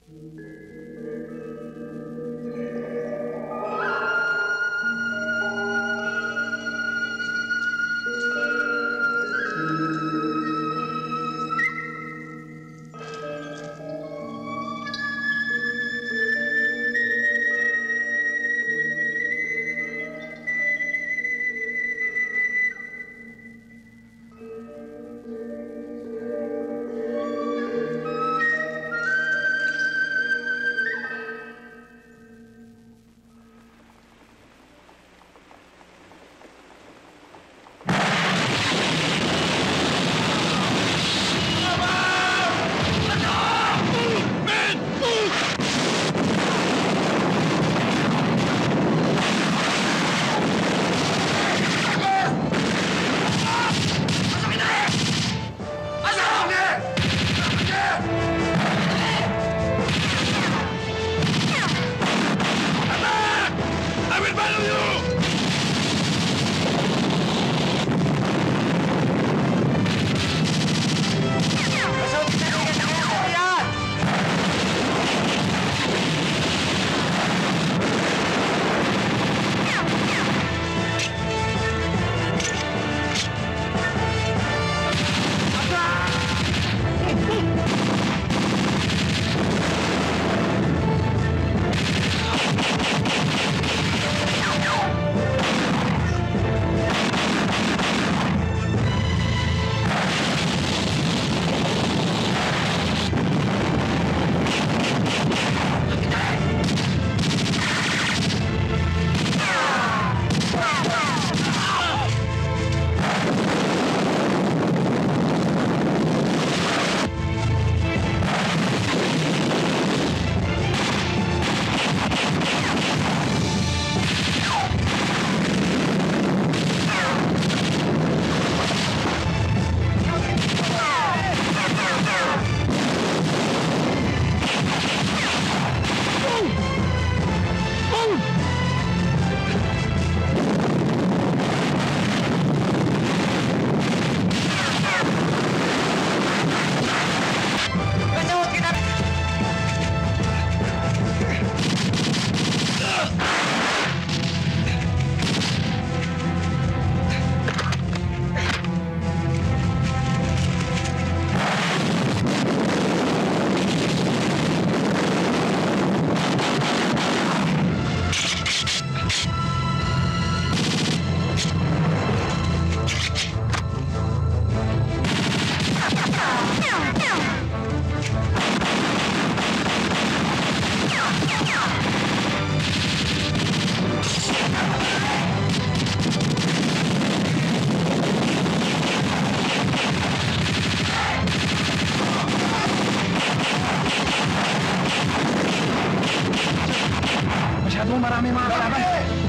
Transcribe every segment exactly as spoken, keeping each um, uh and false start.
Marami mga kalaban.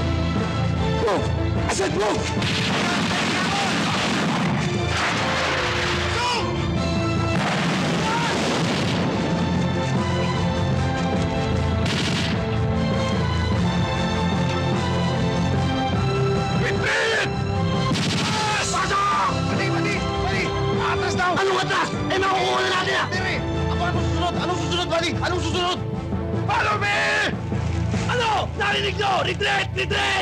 Move! I said move! Anong atras? Eh, makukuha na natin ah! Tiri! Ako anong susunod? Anong susunod, buddy? Anong susunod? Follow me! Ano? Narinig nyo! Retreat! Retreat!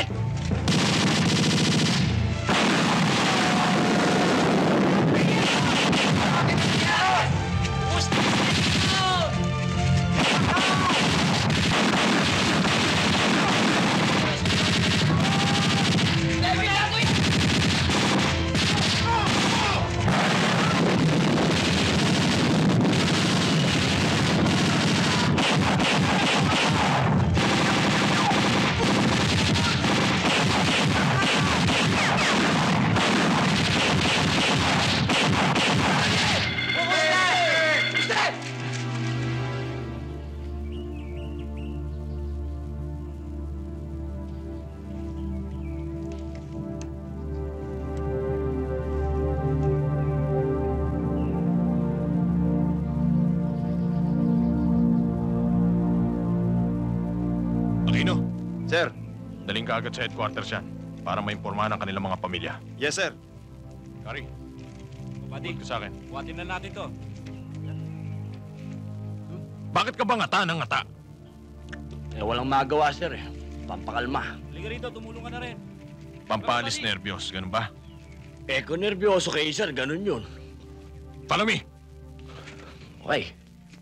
Sir, daling ka agad sa headquarters yan para maimpormahan ang kanilang mga pamilya. Yes, sir. Kari, Buddy, ka sa akin. buhatin na natin to. Bakit ka ba ngata ng ngata? Eh, walang magawa, sir eh. Pampakalma. Halika rito, tumulong ka na rin. Pampalis nervyos, ganun ba? Eh, kung nervyoso kayo, sir, ganun yun. Follow me! Okay.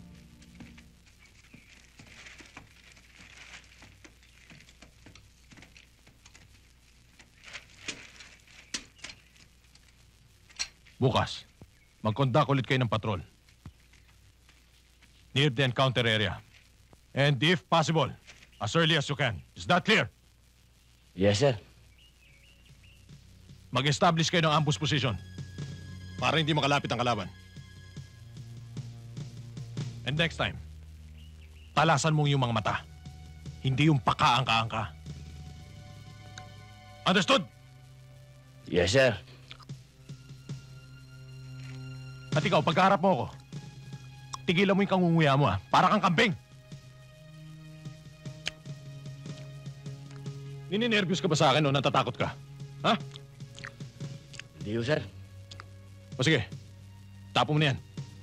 Bukas, mag-conduct ulit kayo ng patrol. Near the encounter area. And if possible, as early as you can. Is that clear? Yes, sir. Mag-establish kayo ng ambush position para hindi makalapit ang kalaban. And next time, talasan mong yung mga mata. Hindi yung pakaangka-angka. Understood? Yes, sir. At ikaw, pagkaharap mo ako, tigilan mo yung kangunguya mo, ha? Para kang kambing. Nininervyos ka ba sa akin o natatakot ka? Ha? Hindi, sir. O sige, tapo mo na yan.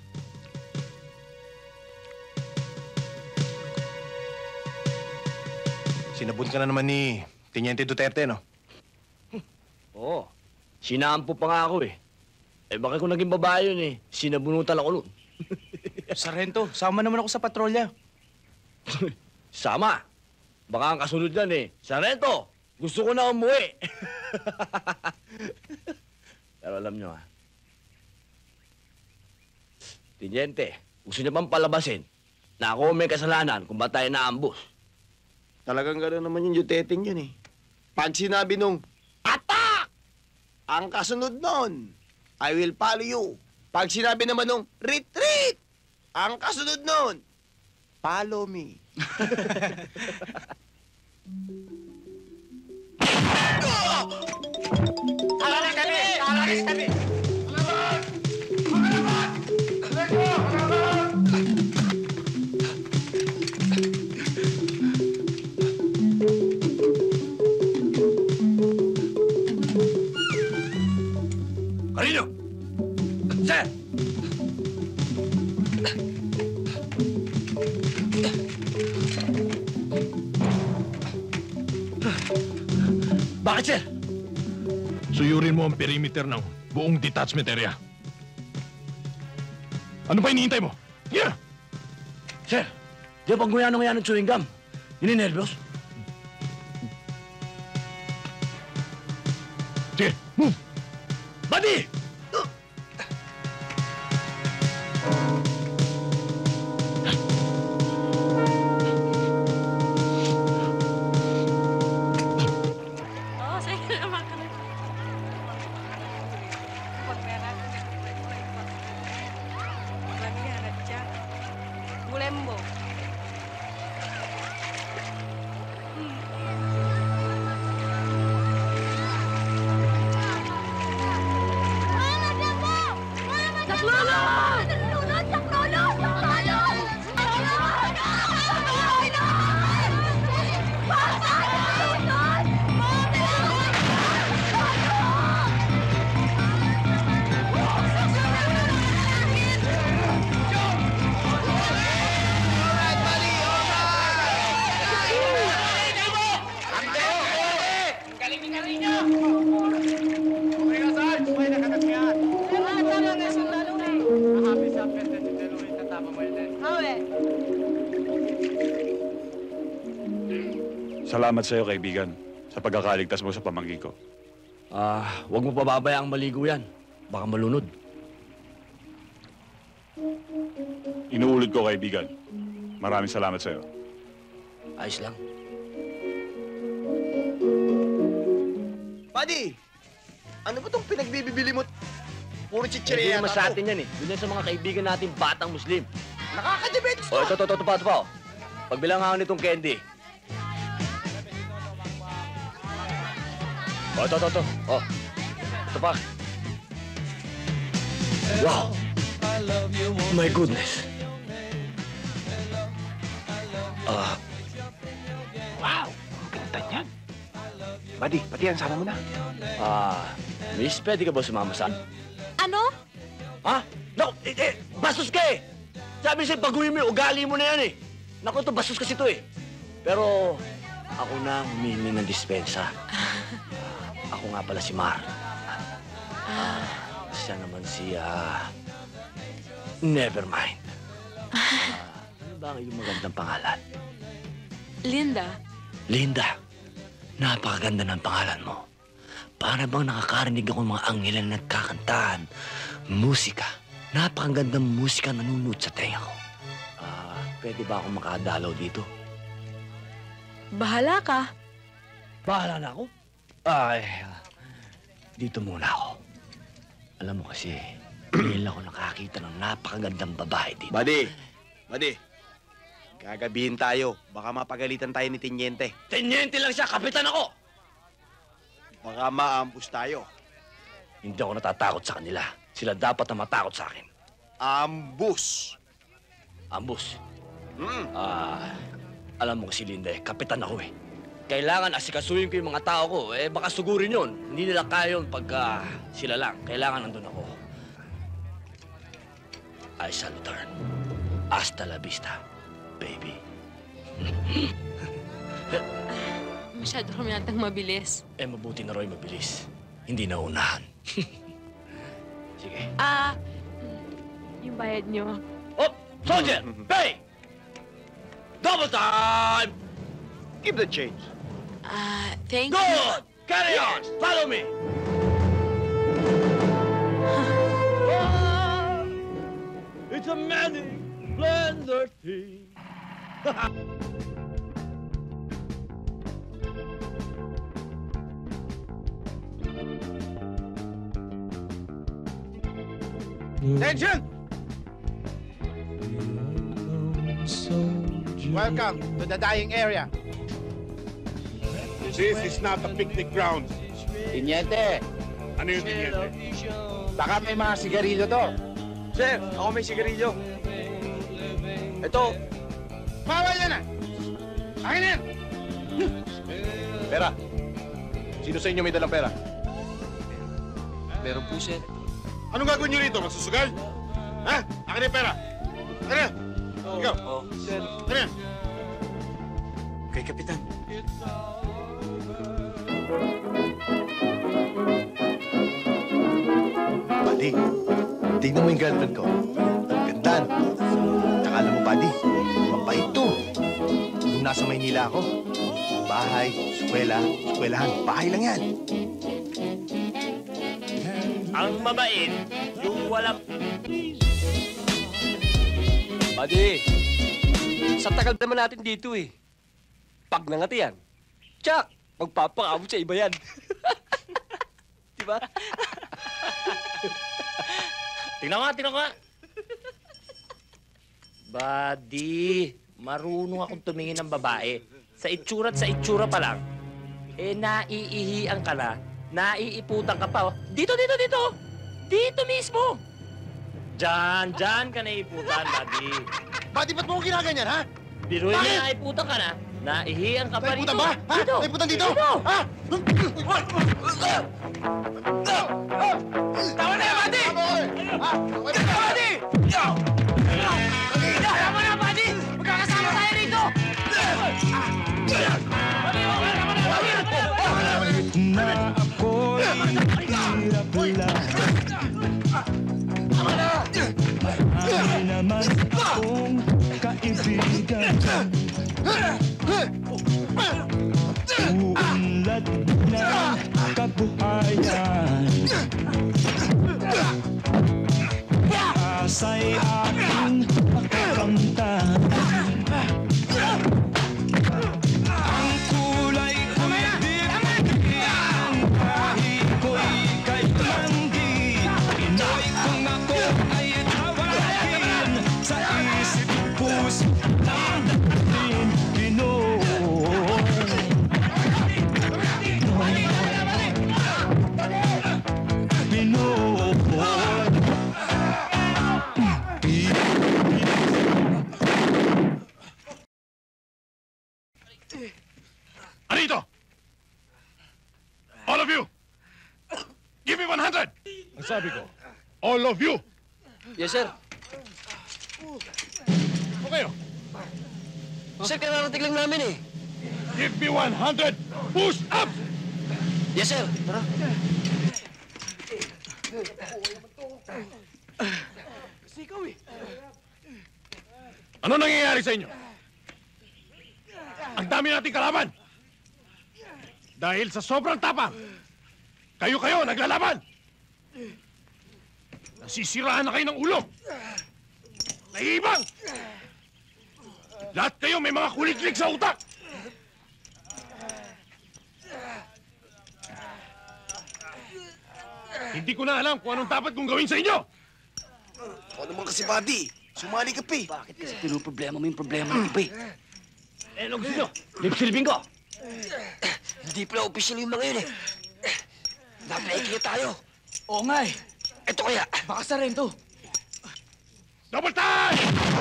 Sinabot ka na naman ni Teniente Duterte, no? Oo. Sinampo pa nga ako eh. Eh, bakit kung naging babae yun eh? Sinabunutan ako nun. Sargento, sama naman ako sa patrolya. Sama. Baka ang kasunod yan eh. Sarento, gusto ko na umuwi. Pero alam nyo ah. Teniente, gusto niya bang palabasin na ako may kasalanan kung ba't tayo na-ambush? Talagang gano'n naman yung Duteteng yun, eh. Pag sinabi nung, attack! Ang kasunod nun, I will follow you. Pag sinabi naman nung, retreat! Ang kasunod nun, follow me. Alaris kami! Alaris kami! Carino! Sir! Bakit, sir? Suyurin mo ang perimeter ng buong detachment area. Ano pa hinihintay mo? Yeah! Sir, di ba pag nguya ng nguya ng chewing gum? Nininervyos? Sige, move! Buddy! Oo, sige naman ka na. Pag meron ko, Lagi hangat siya. Bulembo. Saklolo! Saklolo! Saklolo! Saklolo! Salamat sa iyo, kaibigan, sa pagkakaligtas mo sa pamangkin ko. Ah, huwag mo pababayaang maligo yan. Baka malunod. Inuulit ko, kaibigan. Maraming salamat sa iyo. Ayos lang. Buddy! Ano ba itong pinagbibili mo? Puro Hindi chichirya naman yata sa to. atin yan eh. Doon yan sa mga kaibigan natin batang Muslim. Nakaka-diabetes O, to! ito, ito, ito, ito pa, ito pa. oh. Pagbilangan nitong candy. O, ito, ito, ito. O, ito pa. Wow! My goodness. Ah, Wow! Ang ganda niyan. Buddy, pati yan, sama mo na. ah, miss, pwede ka ba sumama sa... Ano? Ha? No, eh, eh, bastos ka eh! Sabi sa'yo, baguhin mo yung ugali mo na yan eh. Naku, ito, bastos kasi ito eh. Pero, ako na humihingi ng dispensa. Ako nga pala si Mar. Ah, siya naman si, ah... Nevermind. Ah, ano ba ang iyong magandang pangalan? Linda. Linda, napakaganda ng pangalan mo. Para bang nakakarinig ako ng mga anghel na nagkakantahan. Musika. Napakagandang musika nanunod sa tenga ko. Ah, pwede ba ako makadalaw dito? Bahala ka. Bahala na ako? Ay, ah, dito muna ako. Alam mo kasi, ngayon ako nakakita ng napakagandang babae dito. Buddy, buddy. Gagabihin tayo. Baka mapagalitan tayo ni Teniente. Tenyente lang siya, kapitan ako! Baka maampus tayo. Hindi ako natatakot sa kanila. Sila dapat na matakot sa akin. Ambus. Ambus. Mm. Ah, alam mo kasi, Linda, eh, kapitan ako eh. Kailangan asikasuhin ko yung mga tao ko. Eh, baka sugurin yun. Hindi nila kaya yun pagka sila lang. Kailangan nandun ako. I shall return. Hasta la vista, baby. Masyado kami natang mabilis. Eh, mabuti na Roy mabilis. Hindi na unahan. Sige. Ah, yung bayad nyo. Oh, soldier! Pay! Double time! Give the change. Ah, thank you. Good! Carry on! Follow me! Ah, it's a many splendor thing. Attention! Welcome to the dying area. This is not a picnic ground. Teniente, Ano yung tiniente? baka may mga sigarilyo to. Sir, ako may sigarilyo. Ito. Bawal yan ah! Akin na yan! Pera. Sino sa inyo may dalang pera? Meron po, sir. Anong gagawin nyo rito? Magsusugal? Ha? Akin na yung pera. Akin na. Ikaw. Oh, sir. Akin na. Kay Kapitan. Buddy, tignan mo yung girlfriend ko. Gandaan. Tsaka alam mo, buddy, mabait to. Nung nasa Maynila ako, bahay, eskwela, eskwelahan, bahay lang yan. Ang mabait, yung walang... Buddy, sa tagal naman natin dito eh. Pag nangati yan, tsak, magpapakamot sa iba yan. Diba? Tingnan nga, tingnan nga. Buddy, marunong akong tumingin ng babae. Sa itsura at sa itsura pa lang, eh naiihian ka na, naiiputan ka pa. Oh. Dito, dito, dito! Dito mismo! Diyan, diyan ka naiiputan, buddy. Buddy, ba't mo ko ginaganyan, ha? Biruin Bakit? na naiputan ka na, naihian ka pa Naiputan dito. ba? Ha? Dito! Naiputan dito? Dito! Ha? Tama na yan, buddy! Ha? Buddy! Tama na, buddy! Magkakasama tayo rito! Na ako'y hirap lang. Marami naman akong kaibigan. Uunlad ng kabuhayan. Asa'y aking makakamtan. Ang kulay umibig ang kahit ko'y kailangi. Pinoy kung ako ay tawagin sa isip puso ng dating Pinoy. Pinoy. Anito! All of you! Give me one hundred! Ang sabi ko, All of you! Yes, sir. Okay, Sir, kararating lang namin eh. give me one hundred push-ups! Yes, sir. Tara. Ano nangyayari sa inyo? Ang dami nating kalaban! Dahil sa sobrang tapang, kayo-kayo naglalaban! Nasisiraan na kayo ng ulo! Naiibang! Lahat kayo may mga kuliklik sa utak! Hindi ko na alam kung anong dapat kong gawin sa inyo! Ano naman kasi, buddy? Sumali ka, pe. Bakit kasi pinuproblema mo yung problema ng iba eh? Eh, ano gusto nyo? Lipsilbing ko! Hindi pala official yung mga yun eh. Napaikita tayo. Oo nga eh. Ito kaya. Baka sa rin to. Double time!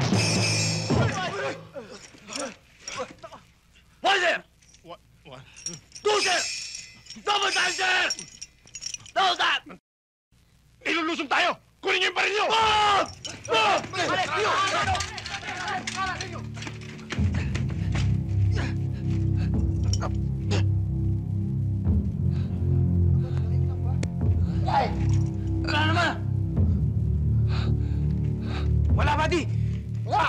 One, sir! What? What? Two, sir! Double time, sir! Double time! Ilulusong tayo! Kunin niyo yung baril niyo! Bob! Bob! Wala naman! Wala, buddy! Wala!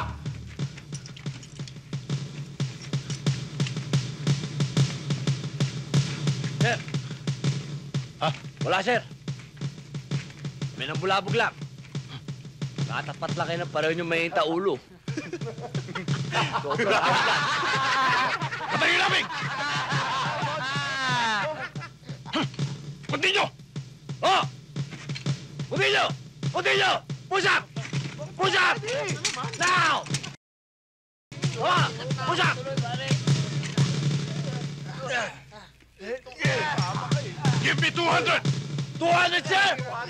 Sir! Ha? Wala, sir. May nambulabog lang. Katapat lang kayo ng pareho yung may ulo. Patayin namin! Continue! Oh! Continue! Continue! Push up! Push up! Now! Oh! Push up! Give me two hundred! two hundred, sir!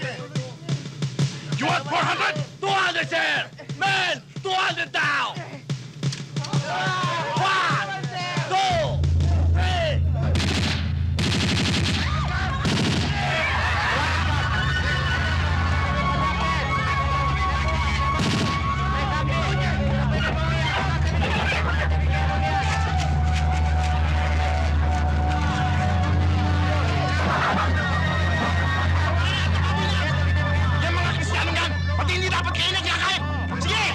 You want four hundred? two hundred, sir! Men! two hundred down! One! Two! Three! Yung mga Kristiyanong yan, pati hindi dapat kayo nagkakahit! Sige!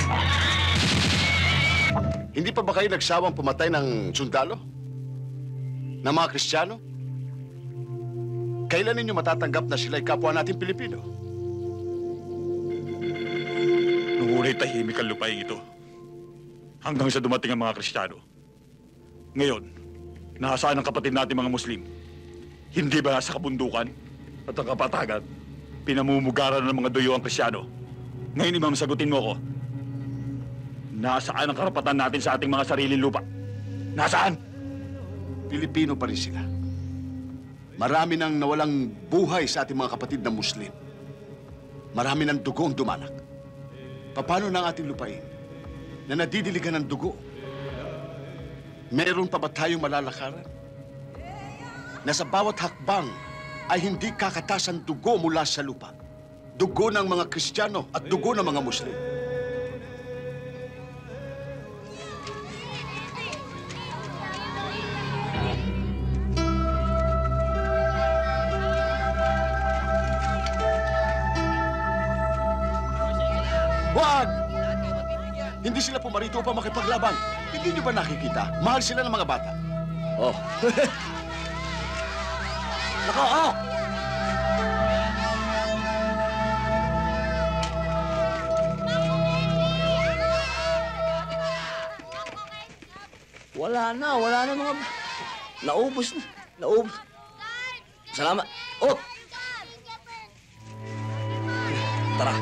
Hindi pa ba kayo nagsawang pumatay ng sundalo? Ng mga Kristiyano? Kailan ninyo matatanggap na sila'y kapwa natin Pilipino? Nung una'y tahimik ang lupaing ito. Hanggang sa dumating ang mga Kristiyano. Ngayon, nasaan ang kapatid natin mga Muslim? Hindi ba nasa kabundukan at ang kapatagan? Pinamumugaran ng mga duyo ang Kristiyano. Ngayon, Imam, sagutin mo ko. Nasaan ang karapatan natin sa ating mga sariling lupa? Nasaan? Pilipino pa rin sila. Marami nang nawalang buhay sa ating mga kapatid na Muslim. Marami ng dugo ang dumanak. Paano na ang ating lupain na nadidiligan ng dugo? Meron pa ba tayong malalakaran? Na sa bawat hakbang ay hindi kakatas ang dugo mula sa lupa. Dugo ng mga Kristiyano at dugo ng mga Muslim. Wag! Hindi sila pumarito upang makipaglaban. Hindi niyo ba nakikita? Mahal sila ng mga bata. Oh. Nako, oh! Wala na, wala na mga... Naubos na. Naubos. Salamat. Oh! Tara.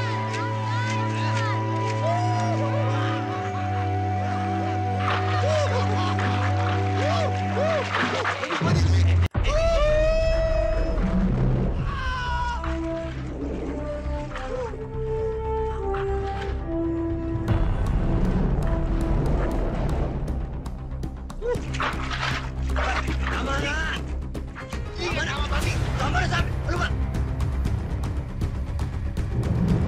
Tama na! Tama na, Tama na sabi! Ano ba?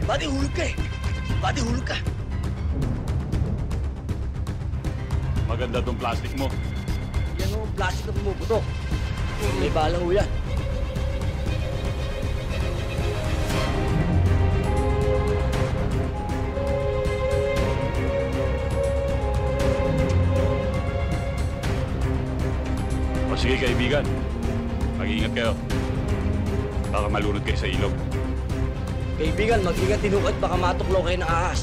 Buddy, hulog ka eh. Buddy, hulog ka. Maganda tong plastic mo. Yan o, plastic na bumubutok. May bala ho yan. O sige kaibigan, mag-iingat kayo. Baka malunod kayo sa ilog. Kaibigan, mag-ingat din ho at baka matuklaw kayo ng ahas.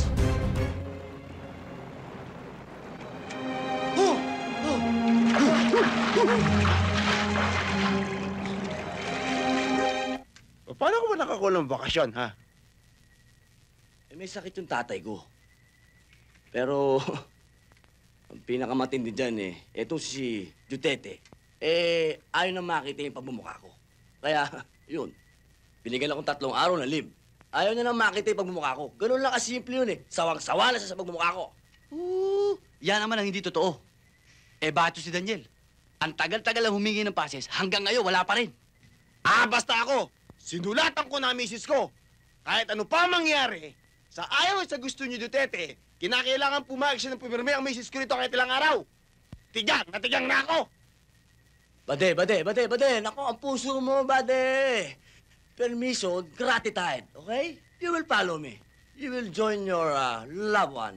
Paano ko ba nakakulang bakasyon, ha? Eh, may sakit yung tatay ko. Pero, ang pinakamatindi dyan eh, eto si Duterte. Eh, ayaw na makita yung pagbumukha ko. Kaya, yun, binigyan akong tatlong araw na leave. Ayaw niya na makita yung pagbumukha ko. Ganun lang kasimple yun eh. Sawang-sawa na siya sa pagbumukha ko. Oo, yan naman ang hindi totoo. Eh, bato si Daniel. Ang tagal-tagal ang humingi ng pases, hanggang ngayon wala pa rin. Ah, basta ako! Sinulatan ko na ang misis ko. Kahit ano pa mangyari, sa ayaw at sa gusto niyo, Duterte, kinakailangan pumayag siya ng pumirme ang misis ko nito kahit ilang araw. Tigang, natigang na ako! Bade, bade, bade, bade. Nako, ang puso mo, bade. Permission, gratitude, okay? You will follow me. You will join your uh, loved one.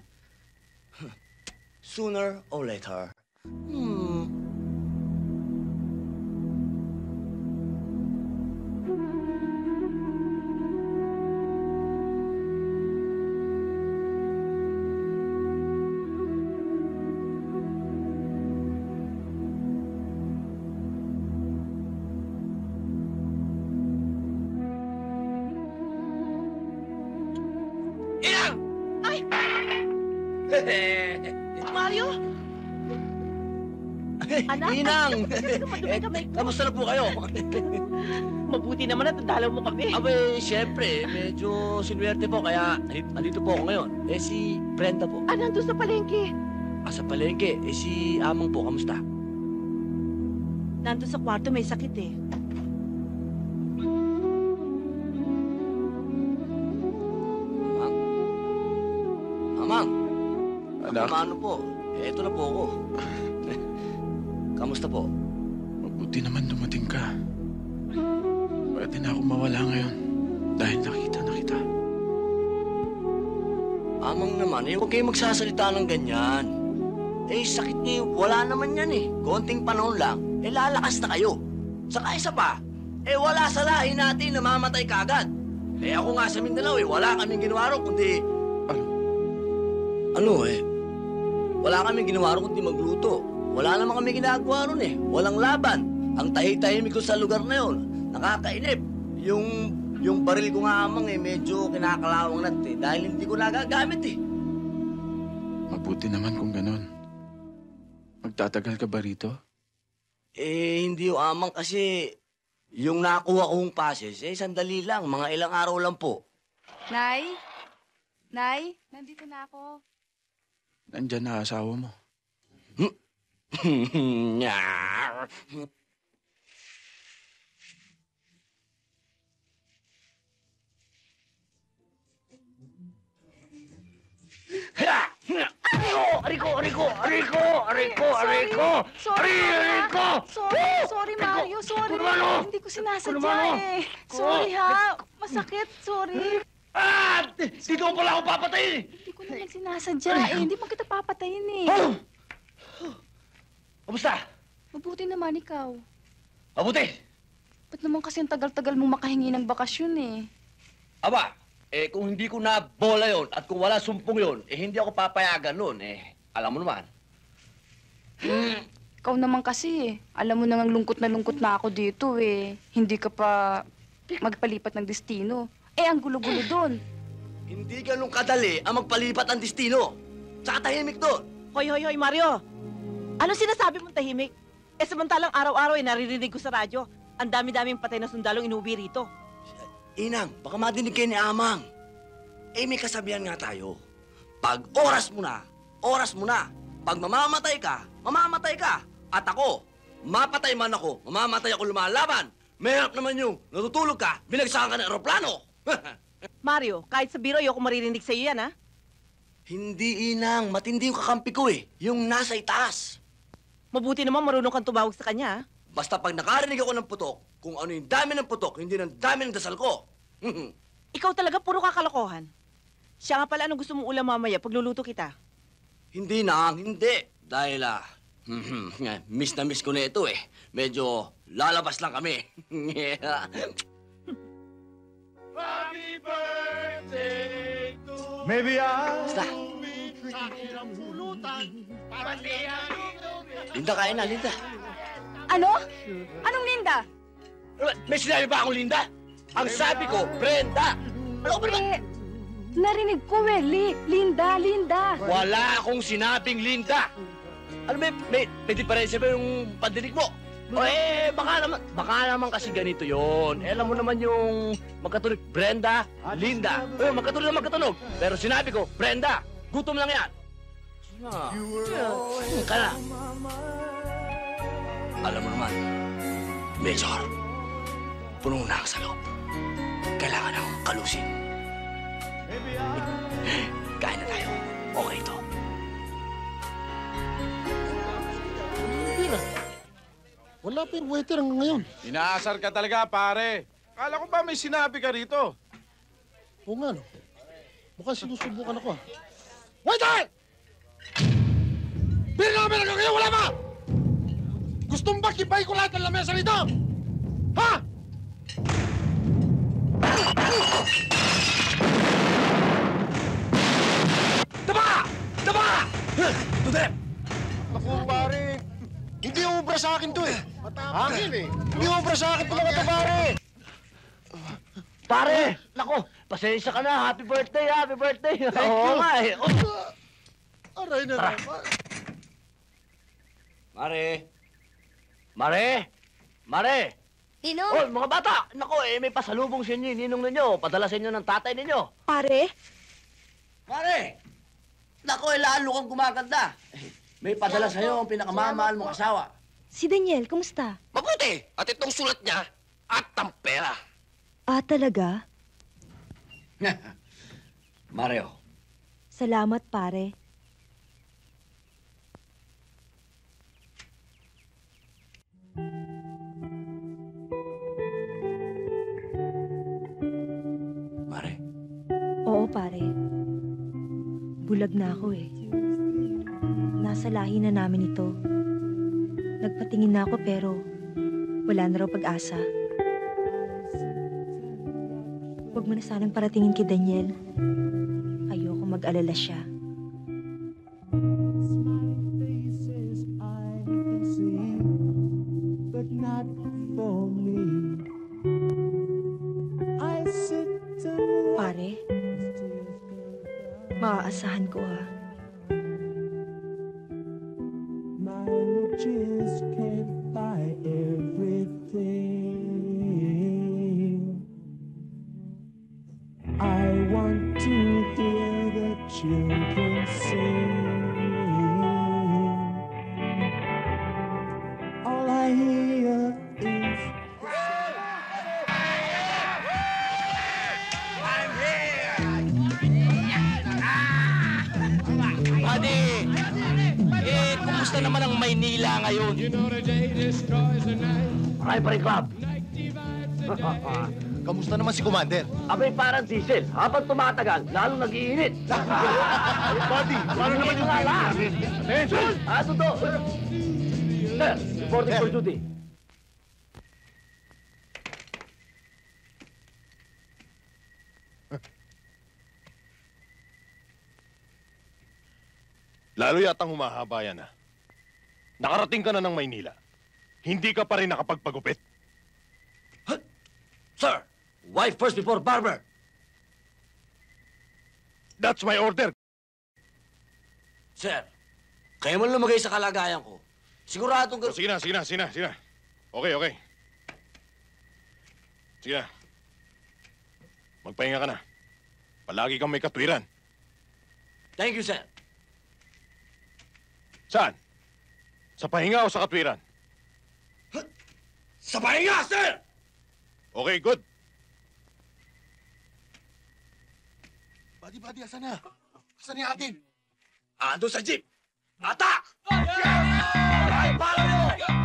Sooner or later. Hmm. Mario? Anak? Inang! Madumi kamay ko. Kamusta na po kayo? Mabuti naman at dalaw mo kami. Abay, siyempre, medyo sinuwerte po, kaya andito po ako ngayon. Eh, si Brenda po. Ah, nandun sa palengke. Ah, sa palengke. Eh, si Amang po, kamusta? Nandun sa kwarto, may sakit eh. Amang? Amang? Anak? Ano po? Eh, eto na po ako. Kamusta po? Mabuti naman dumating ka. Pwede na ako mawala ngayon dahil nakita na kita. Amang naman, eh, huwag kayo magsasalita ng ganyan. Eh, sakit niyo, wala naman yan eh. Konting panahon lang, eh, lalakas na kayo. Saka isa pa, eh, wala sa lahi natin na mamatay kagad. Eh, ako nga sa Mindanao, eh, wala kaming ginawa ron, kundi... Ano? Ano eh? Wala kaming ginawa ron, kundi magluto. Wala naman kami ginagawa ron eh. Walang laban. Ang tahi-tahimik ko sa lugar na yon, nakakainip. Yung, yung baril ko nga amang eh, medyo kinakalawang nat eh, dahil hindi ko nagagamit eh. Mabuti naman kung ganon. Magtatagal ka ba rito? Eh, hindi yung amang kasi yung nakuha kong passes, eh, sandali lang, mga ilang araw lang po. Nay? Nay? Nandito na ako. Nandyan na asawa mo. Nyar. Ariko, Ariko, Ariko, Ariko, Ariko, Sorry, Ariko! Sorry, sorry, Mario. Sorry. Kurmano! Hindi ko sinasadya Kurmano! eh. Sorry, ha. Masakit. Sorry. Ah! Dito ko pala ako papatayin! Hindi ko naman sinasadya eh. Hindi mo kita papatayin eh. Kamusta? Mabuti naman ikaw. Mabuti! Ba't naman kasi ang tagal-tagal mong makahingi ng bakasyon eh? Aba, eh kung hindi ko na bola yon at kung wala sumpong yon, eh hindi ako papayagan nun. Eh, alam mo naman. Ikaw naman kasi eh. Alam mo nang lungkot na lungkot na ako dito eh. Hindi ka pa magpalipat ng destino. Eh, ang gulo-gulo doon. Hindi ganun kadali ang magpalipat ang destino. Tsaka tahimik doon. Hoy, hoy, hoy, Mario! Ano sinasabi mong tahimik? Eh, samantalang araw-araw eh, naririnig ko sa radyo. Ang dami-daming patay na sundalong inuwi rito. Inang, baka madinig kayo ni Amang. Eh, may kasabihan nga tayo. Pag oras mo na, oras mo na. Pag mamamatay ka, mamamatay ka. At ako, mapatay man ako, mamamatay ako lumalaban. Mayroon naman yung natutulog ka, binagsakan ka ng aeroplano. Mario, kahit sa biro, ayoko maririnig sa'yo yan, ha? Hindi, Inang. Matindi yung kakampi ko eh. Yung nasa itaas. Mabuti naman marunong kang tumawag sa kanya, ha? Basta pag nakarinig ako ng putok, kung ano yung dami ng putok, hindi ng dami ng dasal ko. Ikaw talaga puro kakalokohan. Siya nga pala, anong gusto mong ulam mamaya pagluluto kita? Hindi, Nang. Hindi. Dahil ah, miss na miss ko na ito eh. Medyo lalabas lang kami. Happy birthday to Maybe I... Basta. Linda, kain na, Linda. Ano? Anong Linda? May sinabi ba akong Linda? Ang sabi ko, Brenda. Ano ba naman? Eh, narinig ko eh, Li. Linda, Linda. Wala akong sinabing Linda. Ano may, may, may diferensya ba yung pandinig mo? O eh, baka naman, baka naman kasi ganito yon. Eh, alam mo naman yung magkatunog, Brenda, Linda. Eh, magkatunog na magkatunog. Pero sinabi ko, Brenda, gutom lang yan. Ah, yeah. Ka na. Alam mo naman, Major, puno na ako sa loob. Kailangan akong kalusin. Kain na tayo. Okay ito. Wala pa yung waiter hanggang ngayon. Inaasar ka talaga, pare. Kala ko ba may sinabi ka rito? Oo nga, no. Mukhang sinusubukan ako, ah. Waiter! Bili namin hanggang ngayon, wala pa! Gustong ba kibay ko lahat ng lamesa rito? Ha? Taba! Taba! Tudep! Naku, pare. Hindi ubra sa akin to eh. Hangin eh. Hindi ubra sa akin to mga to, pare. Pare! Nako, pasensya ka na. Happy birthday, happy birthday. Thank Oo you. nga eh. Oh. Aray na Tara. naman. Mare! Mare! Mare! Ninong? Oh, mga bata! Nako, eh, may pasalubong sa inyo, ninong ninyo. Padala sa inyo ng tatay ninyo. Pare? Mare! Nako, eh, lalo kang gumaganda. May padala sa'yo ang pinakamamahal mong asawa. Si Daniel, kumusta? Mabuti! At itong sulat niya, at ang pera. Ah, talaga? Mario, Salamat, pare. Mare. Oo, pare. Bulag na ako eh. Nasa lahi na namin ito. Nagpatingin na ako pero wala na raw pag-asa. Huwag mo na sanang paratingin kay Daniel. Ayoko mag-alala siya. Pare, maaasahan ko ha. Buddy! Eh, kumusta naman ang Maynila ngayon? Marami pa rin club. Kamusta naman si Commander? Abay, parang diesel. Habang tumatagal, lalong nag-iinit. Buddy, paano naman yung Nga lang. Attention! Ah, totoo. Sir, reporting for duty. Lalo yatang humahaba yan, ha? Nakarating ka na ng Maynila. Hindi ka pa rin nakapagpagupit. Sir, wife first before barber. That's my order. Sir, kayo man lumagay sa kalagayan ko. Siguradong... O, sige na, sige na, sige na, sige na. Okay, okay. Sige na. Magpahinga ka na. Palagi kang may katwiran. Thank you, sir. Saan? Sa pahinga o sa katwiran? Sa pahinga, sir! Okay, good. Buddy, buddy, asan na? Asan yung atin? Ah, doon sa jeep! Atak! Ay, follow nyo!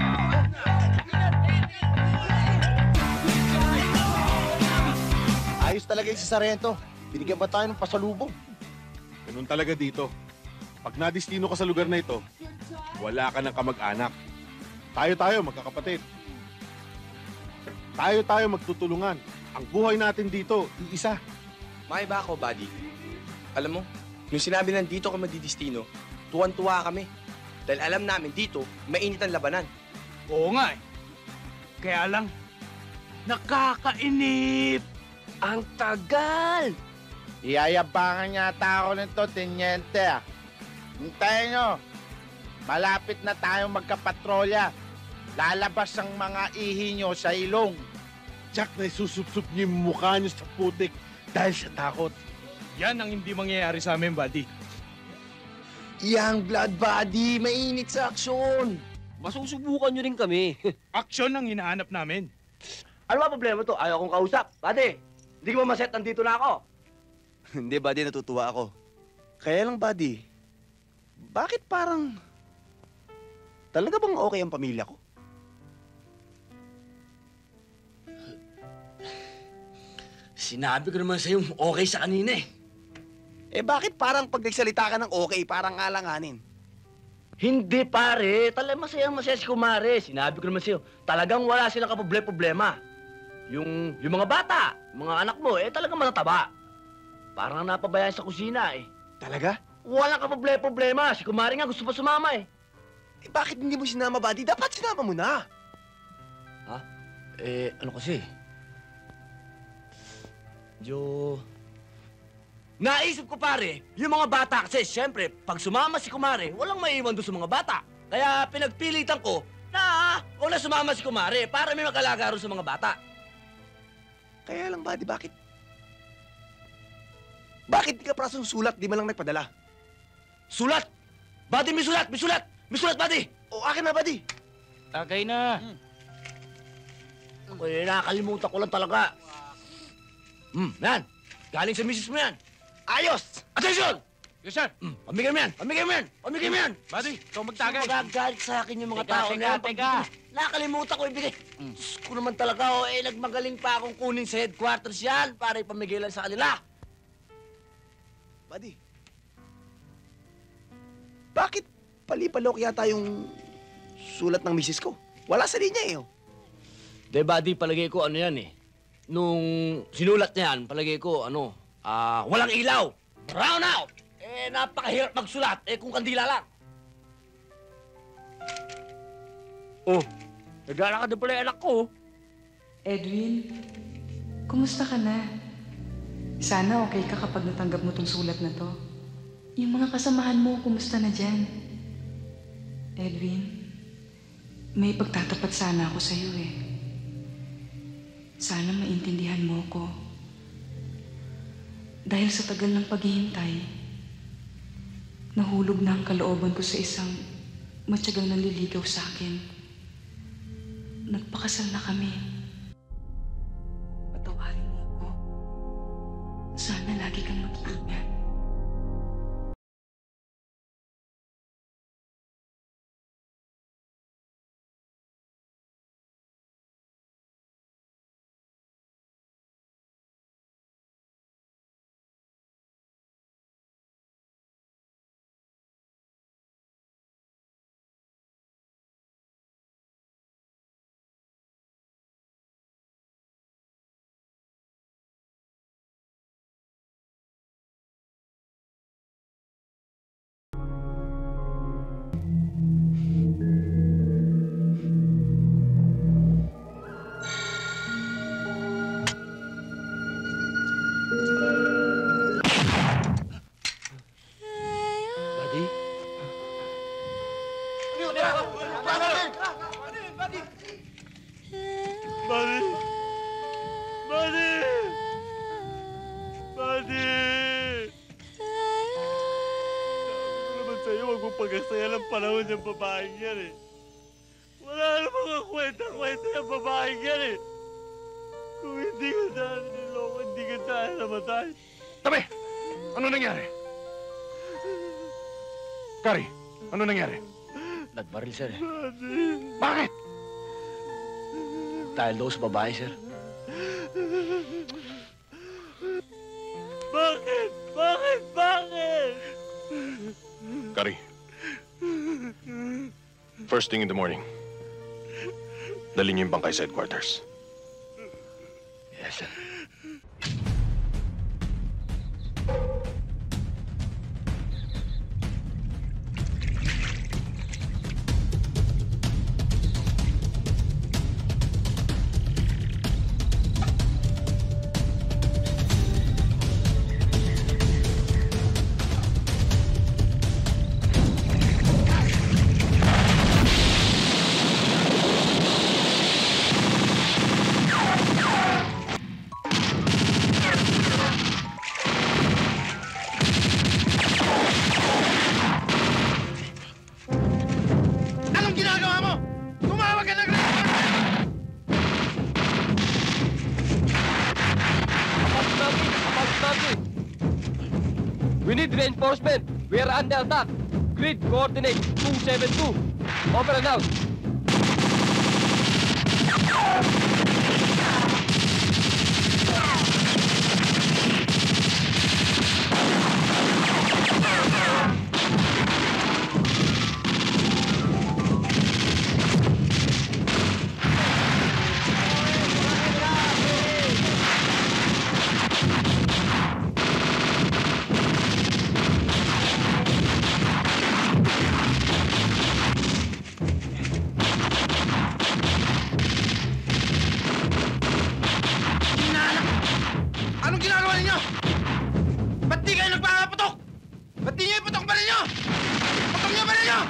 Ayos talaga yung si Sarento. Binigyan pa tayo ng pasalubong. Ganun talaga dito. Pag nadistino ka sa lugar na ito, wala ka ng kamag-anak. Tayo-tayo, magkakapatid. Tayo-tayo magtutulungan. Ang buhay natin dito, iisa. May ba ako, buddy? Alam mo, nung sinabi ng dito ka madidistino, tuwan-tuwa kami. Dahil alam namin dito, mainit ang labanan. Oo nga eh. Kaya lang, nakakainip! Ang tagal! Iyayabangan yata ako nito, Teniente. ah. Hintayin nyo. Malapit na tayong magkapatrolya. Lalabas ang mga ihi nyo sa ilong. Jack, na isusupsup niyo yung mukha niyo sa putik dahil sa takot. Yan ang hindi mangyayari sa amin, buddy. Yang blood body, mainit sa aksyon. Masusubukan nyo rin kami. Aksyon ang hinahanap namin. Ano ba problema to? Ayaw kong kausap. Buddy, hindi ko ba maset nandito na ako? Hindi, buddy, natutuwa ako. Kaya lang, buddy, bakit parang... Talaga bang okay ang pamilya ko? Sinabi ko naman sa'yo, okay sa kanina eh. Eh bakit parang pag nagsalita ka ng okay, parang alanganin? Hindi pare, talagang masayang masaya si Kumare. Sinabi ko naman sa'yo, talagang wala silang kaproblema-problema. Yung, yung mga bata, mga anak mo, eh talagang matataba. Parang napabayaan sa kusina eh. Talaga? Walang kaproblema-problema. Si Kumare nga gusto pa sumama eh. Eh bakit hindi mo sinama, buddy? Dapat sinama mo na. Ha? Eh, ano kasi? Medyo... Naisip ko pare, yung mga bata kasi, siyempre, pag sumama si Kumare, walang maiwan doon sa mga bata. Kaya pinagpilitan ko na huwag na sumama si Kumare para may mag-alaga rin sa mga bata. Kaya lang, buddy, bakit? Bakit di ka prasong sulat, di man lang nagpadala? Sulat? Buddy, may sulat! May sulat! May sulat, buddy! O, akin na, buddy! Tagay na. Hmm. Ako eh, nakakalimutan ko lang talaga. Hmm, yan. Galing sa misis mo yan. Ayos! Attention! Yes, sir. Hmm, pamigay mo yan! Pamigay mo yan! Pamigay mo yan! Buddy, ikaw magtagay. Magagalit sa akin yung mga Teka, tao teka, na yan. teka. Nakalimutan ko ibigay. Mm. Diyos ko naman talaga, oh, eh, nagmagaling pa akong kunin sa headquarters yan para ipamigay lang sa kanila. Buddy, bakit palipalok yata yung sulat ng misis ko? Wala sa linya eh. Oh. De, buddy, palagay ko ano yan eh. Nung sinulat niya yan, palagay ko ano, ah, walang ilaw. Brown out! Eh, napakahirap magsulat. Eh, kung kandila lang. Oh, naglalakad na pala yung anak ko. Edwin, kumusta ka na? Sana okay ka kapag natanggap mo tong sulat na to. Yung mga kasamahan mo, kumusta na dyan? Edwin, may pagtatapat sana ako sa'yo eh. Sana maintindihan mo ko. Dahil sa tagal ng paghihintay, nahulog na ang kalooban ko sa isang matyagang nanliligaw sa akin. Nagpakasal na kami. Patawarin mo ko. Sana lagi kang mag-iingat. Buddy? Buddy! Buddy! Buddy! Sabi ko naman sa'yo, huwag mong pag-asaya ng panahon ng babaeng yan eh. Wala namang kwenta-kwenta yung babaeng yan eh. Kung hindi ka sana niloko, hindi ka sana namatay. Tabi! Ano nangyari? Kari, ano nangyari? Nagbaril, sir. Bakit? Dahil daw sa babae, sir. Bakit? Bakit? Bakit? Kari, first thing in the morning, dali niyo yung bangkay sa headquarters. Yes, sir. Anong ginagawa mo? Tumawag ka ng We need reinforcement. We are under attack. Grid coordinate two seven two. Over and out. Anong ginagawa ninyo? Ba't di kayo nagpapaputok? Ba't di nyo iputok ba ninyo? Putok nyo ba ninyo?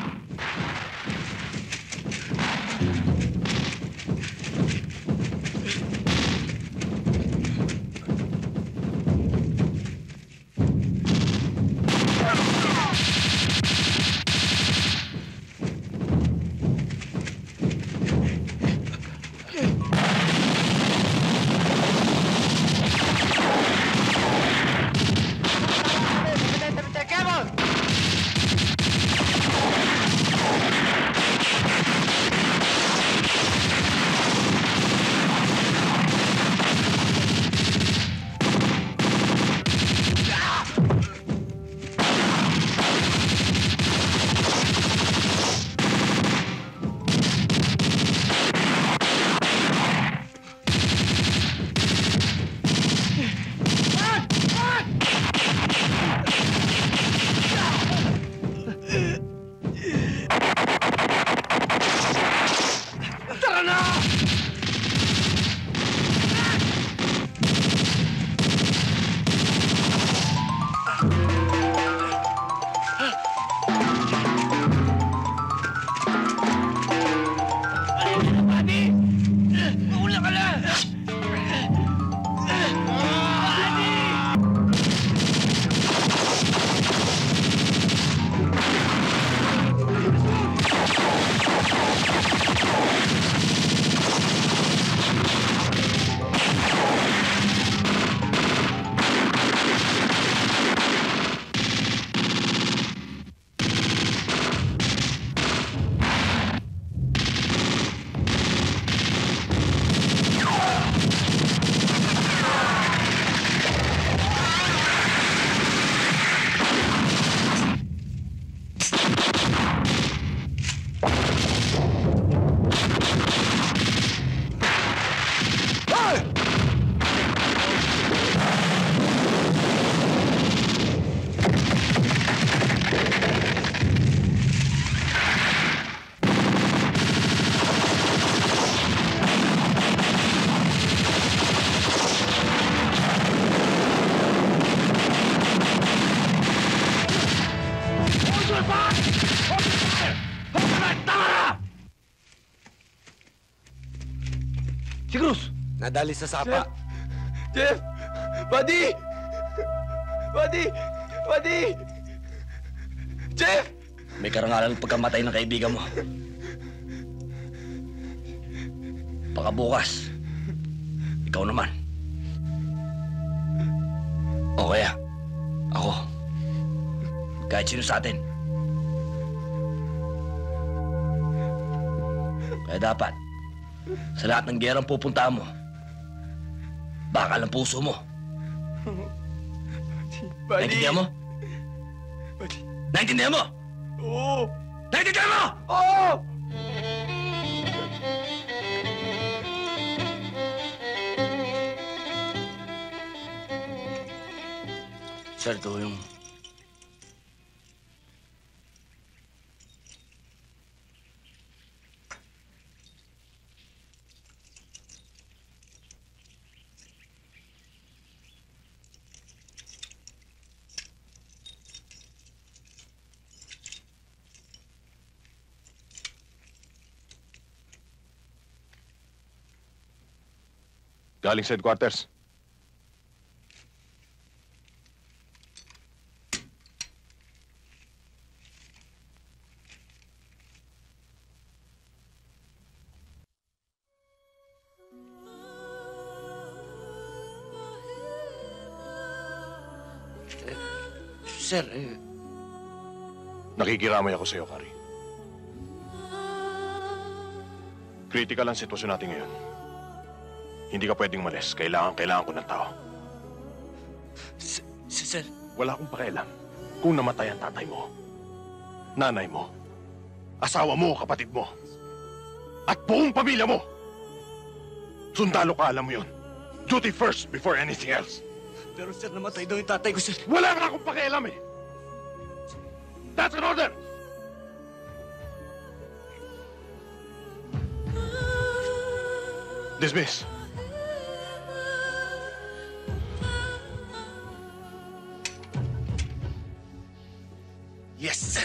Tara na! Buddy! Mauna ka na! Si Cruz! Nadali sa sapa. Jeff! Buddy! Buddy! Buddy! Jeff! May karangalan ng pagkamatay ng kaibigan mo. Baka bukas, ikaw naman. O kaya, ako. kahit sino sa atin. Kaya dapat, sa lahat ng gerang pupuntahan mo, bakal ang puso mo. Buddy! Naintindihan mo? Buddy! Naintindihan mo? Oo! Naintindihan mo? Oo! Sir, ito yung... Galing sa headquarters. Sir, eh... Nakikiramay ako sa iyo, Kari. Critical ang sitwasyon natin ngayon. Hindi ka pwedeng malis. Kailangan, kailangan ko ng tao. S Sir? Wala akong pakialam kung namatay ang tatay mo, nanay mo, asawa mo, kapatid mo, at buong pamilya mo. Sundalo ka, alam mo yun. Duty first before anything else. Pero sir, namatay daw yung tatay ko, sir. Wala nga akong pakialam eh. That's an order! Dismiss. Yes, sir!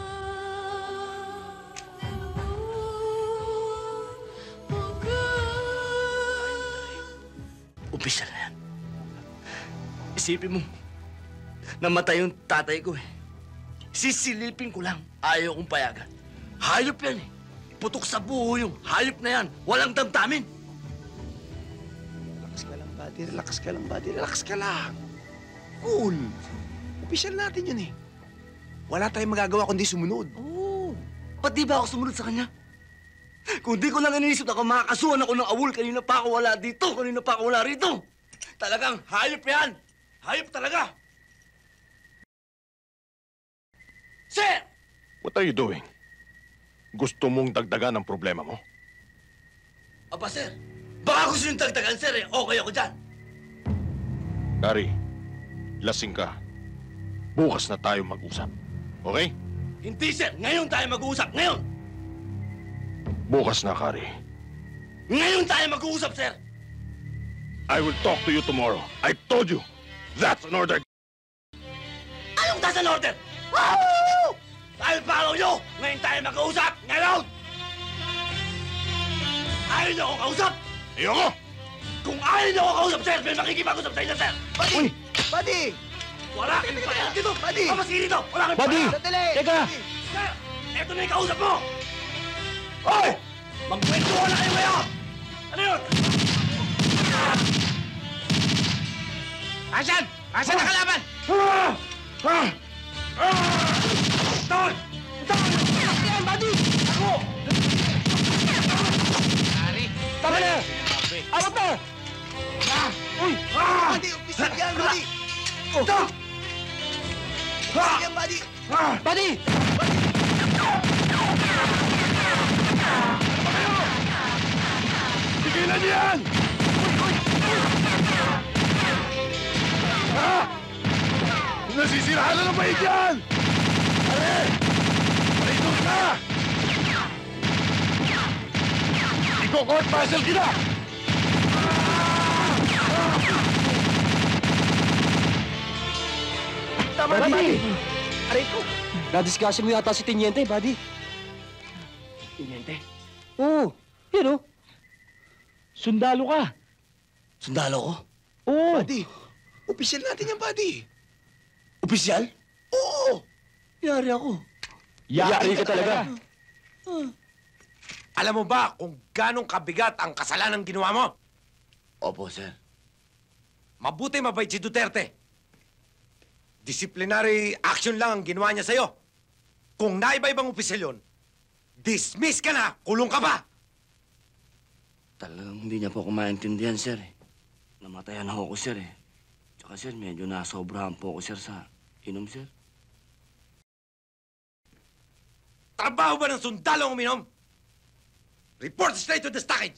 Umpisa na yan. Isipin mo, namatay yung tatay ko eh. Sisilipin ko lang, ayaw kong payagan. Hayop yan eh. Putok sa buho yung hayop na yan. Walang damdamin. Relax ka lang, buddy. Relax ka lang, buddy. Relax ka lang. Cool. Opisyal natin yun eh. Wala tayong magagawa kundi sumunod. Oo. Ba't di ba ako sumunod sa kanya? Kung di ko lang iniisip na makakasuhan ako ng awol, kanina pa ako wala dito, kanina pa ako wala rito. Talagang hayop yan. Hayop talaga. Sir! What are you doing? Gusto mong dagdagan ang problema mo? Aba, sir. Baka gusto yung dagdagan, sir eh. Okay ako dyan. Kari, lasing ka. Bukas na tayo mag-usap. Okay? Hindi, sir. Ngayon tayo mag-uusap. Ngayon! Bukas na, Kari. Ngayon tayo mag-uusap, sir! I will talk to you tomorrow. I told you. That's an order. Anong that's an order? Woo! I'll follow you! Ngayon tayo mag-uusap! Ngayon! Ayaw niyo akong kausap! Ayoko! Kung ayaw niyo akong kausap, sir, may makikipag-usap sa inyo, sir! Buddy! Buddy! Wala kang pakialam dito! Buddy! Pamaski dito! Wala kang Buddy! pakialam! Sandali! Teka! Sir! Eto na yung kausap mo! Hoy! Magkwentuhan na kayo ngayon! Ano yun? Asan? Asan ang kalaban? Ah! Ah! Ah! Tol! Tol! Yan, buddy! Ako! Ari! Tama na! Awat na! Ah! Uy! Ah! Buddy! Opisyal yan, buddy! Ito! Opisyal yan, buddy! Ah! Buddy! Tigilan niyo yan! Ha? Nasisiraan na ng bait yan! Pare! Pare, ka! Iko-court martial kita! Tama na, buddy! Aray ko! Nadiscuss mo yata si Teniente, buddy. Teniente? Oo, yun o. Sundalo ka. Sundalo ko? Oo. Buddy! Opisyal natin yan, buddy! Opisyal? Oo! Yari ako. Yari ka talaga. Alam mo ba kung ganong kabigat ang kasalanan ginawa mo? Opo, sir. Mabuti mabait si Duterte. Disciplinary action lang ang ginawa niya sa'yo. Kung naiba-ibang opisyal yun, dismiss ka na! Kulong ka pa! Talagang hindi niya po ako maintindihan, sir. eh. Namatayan ako ko, sir. Eh. Tsaka, sir, medyo nasobrahan po ako, sir, sa inom, sir. Trabaho ba ng sundalo ang uminom? Report straight to the stockage!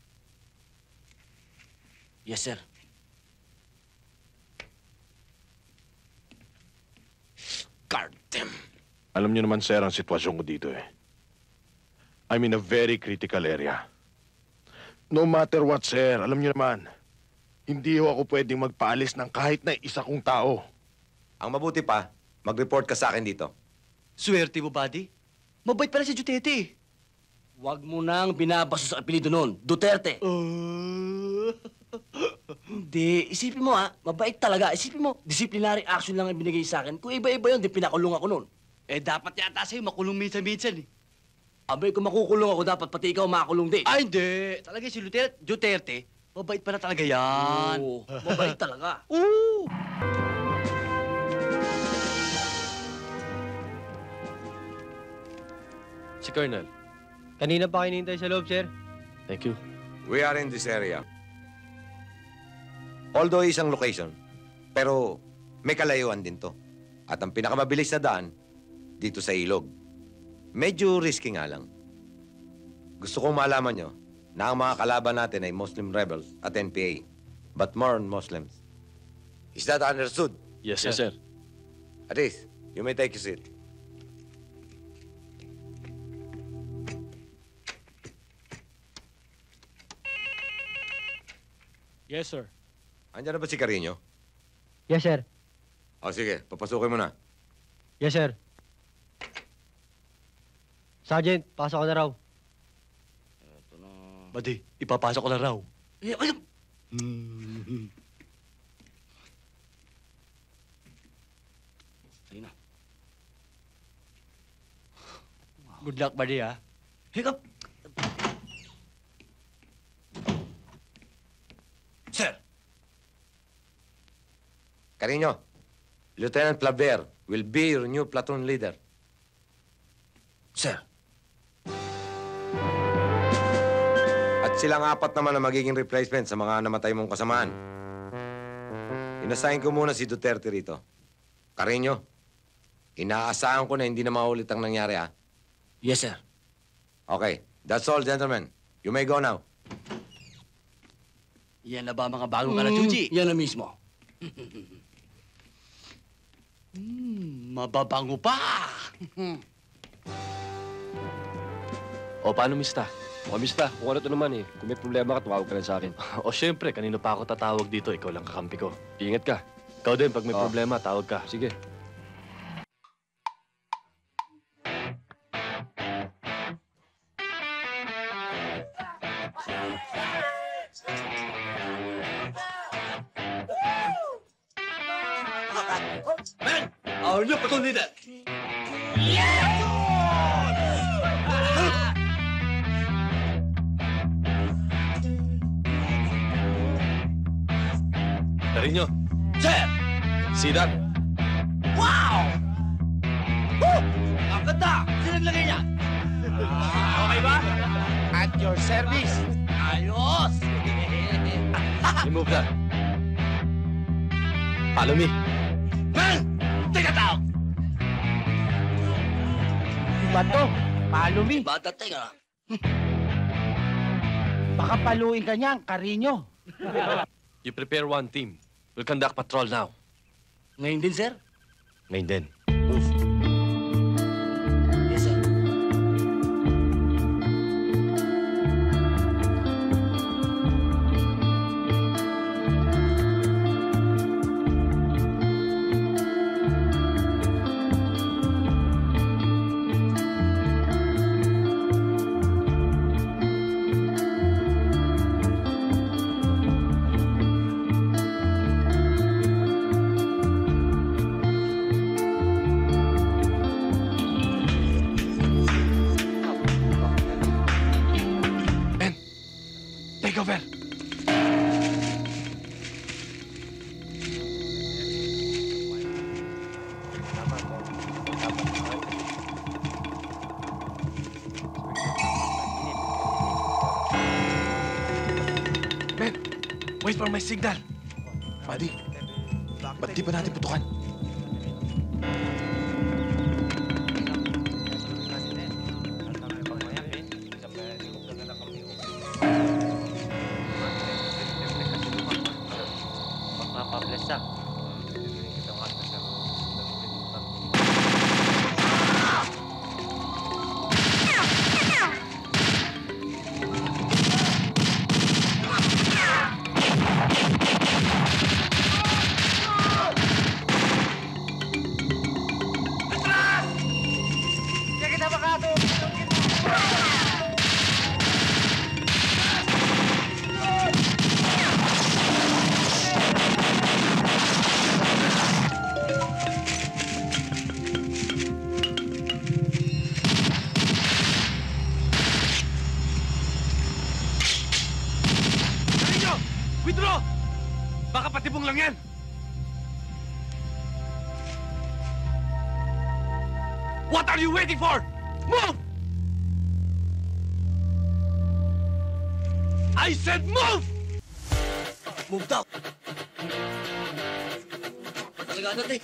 Yes, sir. God damn! Alam niyo naman, sir, ang sitwasyon ko dito eh. I'm in a very critical area. No matter what, sir, alam niyo naman, hindi ho ako pwedeng magpaalis ng kahit na isa kong tao. Ang mabuti pa, mag-report ka sa akin dito. Swerte mo, buddy. Mabait pala si Duterte. Huwag mo nang binabaso sa apelido noon. Duterte. Hindi. Isipin mo, ha? Mabait talaga. Isipin mo, disciplinary action lang ang binigay sa akin. Kung iba-iba yun, di pinakulong ako noon. Eh, dapat yata sa'yo makulong minsan-minsan eh. Abay, kung makukulong ako, dapat pati ikaw makulong din. Ay, hindi. Talaga si Duterte, Duterte, mabait pala talaga yan. Oo, mabait talaga. Oo. Si Colonel. Kanina pa kinintay sa loob, sir. Thank you. We are in this area. Although isang location, pero may kalayuan din to. At ang pinakamabilis na daan, dito sa ilog. Medyo risky nga lang. Gusto kong malaman nyo na ang mga kalaban natin ay Muslim rebels at N P A. But more on Muslims. Is that understood? Yes, sir. Yes, sir. Aris, you may take your seat. Yes, sir. Andiyan na ba si Carino? Yes, sir. O sige, papasukin mo na. Yes, sir. Sergeant, pasok ko na raw. Buddy, ipapasok ko na raw. Eh, ay, Sige na. Good luck, buddy, ha? Hiccup! Sir! Carino, Lieutenant Claver will be your new platoon leader. Sir. At silang apat naman ang magiging replacement sa mga namatay mong kasamaan. Inassign ko muna si Duterte rito. Carino, inaasahan ko na hindi na maulit ang nangyari, ha? Yes, sir. Okay, that's all, gentlemen. You may go now. Yan na ba mga bagong kalachuchi? Mm, yan na mismo. Hmm, mababango pa. O, paano, mista? O, mista, kung ano to naman eh. Kung may problema ka, tumawag ka lang sa akin. O, syempre, kanino pa ako tatawag dito? Ikaw lang kakampi ko. Ingat ka. Ikaw din, pag may Oh. problema, tawag ka. Sige. Man, our new platoon leader. Carino, Sir! see that? Wow! Woo! Ang ganda! Sino naglagay niya? Okay ba? At your service. Ayos! Remove that. Follow me. Man! Take it out! Iba to. Palo me. Bata, teka. Baka paluin ka niyan, Carino. You prepare one team. We'll conduct patrol now. Ngayon din, sir? Ngayon din. Yes, sir. Wait for my signal. Buddy, ba't di pa natin putukan? Magpapablesa. Withdraw! Baka patibong lang yan! What are you waiting for? Move! I said move! Move daw! Talaga natin!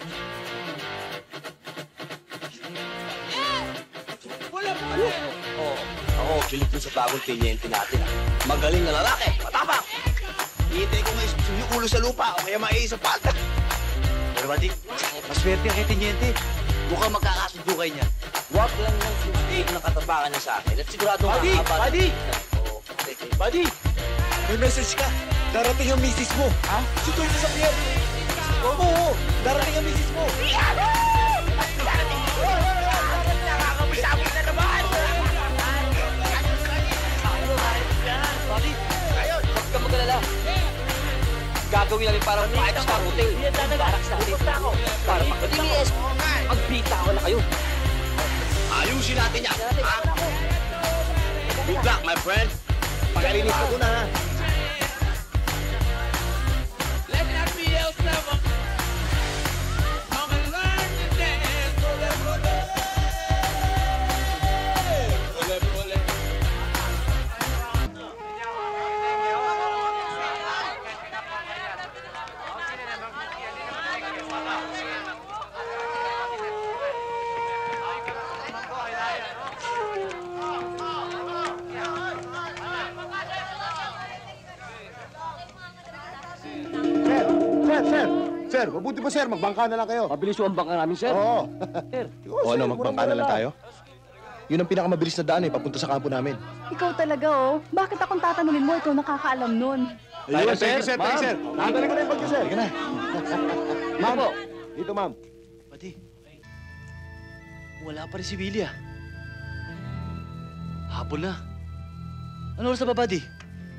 Wala po wala! Oo, ako, kilig ko sa bagong tinyente natin. ah. Magaling na lalaki, matapang! Hihintay ko ngayon yung ulo sa lupa o kaya maay sa palda. Pero Buddy, maswerte ang kay Teniente. Mukhang magkakasundukay niya. Huwag lang ng sustig ng katapakan niya sa akin at sigurado Buddy! makakabal. Buddy! Oo, Buddy! may message ka. Darating ang misis mo. Ha? Sito yung sasakyan. Oo, darating ang misis mo. Darating! Nakakabisabot na naman! Buddy! Huwag ka mag-alala. Gagawin namin para makita sa hotel. Barak sa hotel. Para pagkatilis, magbita ko na kayo. Ayusin natin yan. Ha? Good luck, my friend. Pagalinis ko doon, ha? Let that be else never. Come and learn to dance. Ole, ole. Ole, ole. Sir, sir, sir. Sir, mabuti pa sir, magbangka na lang kayo. Mabilis yung bangka namin, sir. Oo. Sir. O ano, magbangka na lang tayo? Yun ang pinakamabilis na daan eh, papunta sa kampo namin. Ikaw talaga, oh. Bakit akong tatanungin mo? Ikaw nakakaalam nun. Ayun, thank you, sir, thank you, sir. Nakadali ko na yung bagyo, sir. Sige na. Ma'am, dito, ma'am. Buddy, wala pa rin si Willie, ah. Hapon na. Ano oras na ba, Buddy?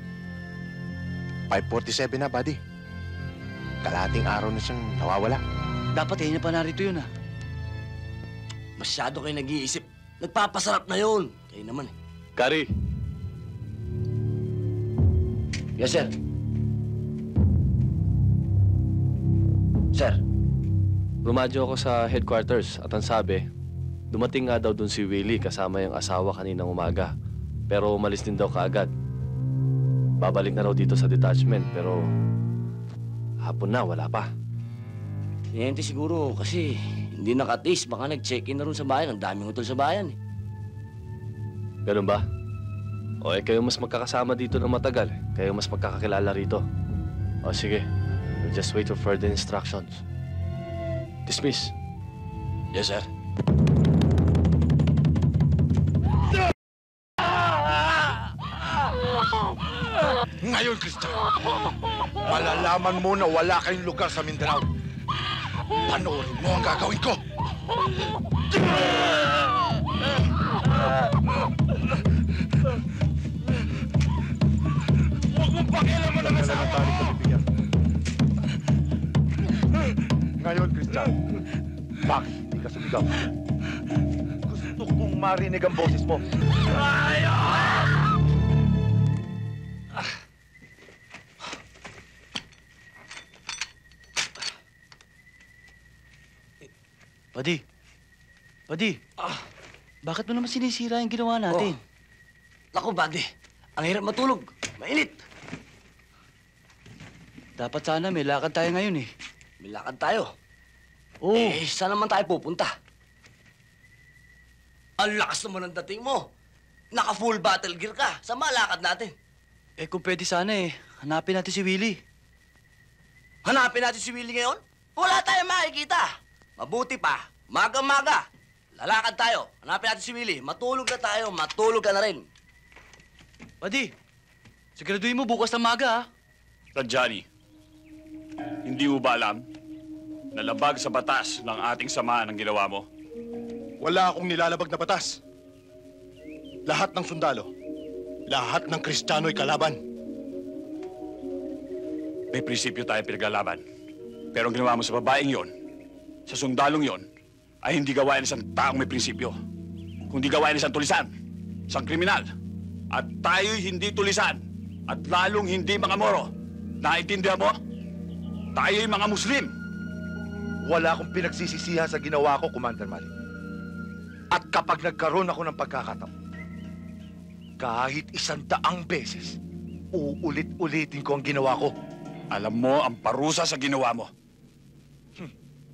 five forty-seven na, buddy. Kalahating araw na siyang nawawala. Dapat eh, na pa narito yun, ah. Masyado kayo nag-iisip. Nagpapasarap na yun. Kayo naman, eh. Kari, Yes, sir. Sir. rumadyo ako sa headquarters at ang sabi, dumating nga daw dun si Willie kasama yung asawa kaninang umaga. Pero umalis din daw kaagad. Babalik na raw dito sa detachment, pero hapon na, wala pa. Tiniente siguro kasi hindi nakatis. Baka nag-check-in na rin sa bayan. Ang daming hotel sa bayan, eh. Ganun ba? O eh, kayo mas magkakasama dito ng matagal. Kayo mas magkakakilala rito. O sige, we'll just wait for further instructions. Dismiss. Yes, sir. Ngayon, Christian, malalaman mo na wala kayong lugar sa Mindanao. Panoorin mo ang gagawin ko. Huwag mong pakialaman ang asawa ko! Ngayon, Christian, bakit hindi ka sumigaw? Gusto kong marinig ang boses mo. Buddy. Buddy. Ah, bakit mo naman sinisira yung ginawa natin? Oh. Naku, buddy. Ang hirap matulog. Mainit. Dapat sana may lakad tayo ngayon eh. May lakad tayo? Oo. Eh, saan naman tayo pupunta? Ang lakas naman ng dating mo. Naka-full battle gear ka. Saan malakad natin? Eh, kung pwede sana eh, hanapin natin si Willie. Hanapin natin si Willie ngayon? Wala tayong makikita. Mabuti pa, maga-maga. Lalakad tayo. Hanapin natin si Willie. Matulog na tayo. Matulog ka na rin. Buddy, siguraduhin mo bukas na maga, ha? Johnny, hindi mo ba alam na labag sa batas ng ating samahan ang ginawa mo? Wala akong nilalabag na batas. Lahat ng sundalo, lahat ng Kristiyano'y kalaban. May prinsipyo tayo pinaglalaban. Pero ang ginawa mo sa babaeng yon, sa sundalong yon, ay hindi gawain ng isang taong may prinsipyo. Kundi gawain ng isang tulisan, isang kriminal. At tayo'y hindi tulisan. At lalong hindi mga Moro. Naintindihan mo? Tayo'y mga Muslim. Wala akong pinagsisisihan sa ginawa ko, Commander Malik. At kapag nagkaroon ako ng pagkakataon, kahit isang daang beses, uulit-ulitin ko ang ginawa ko. Alam mo ang parusa sa ginawa mo. Hmm.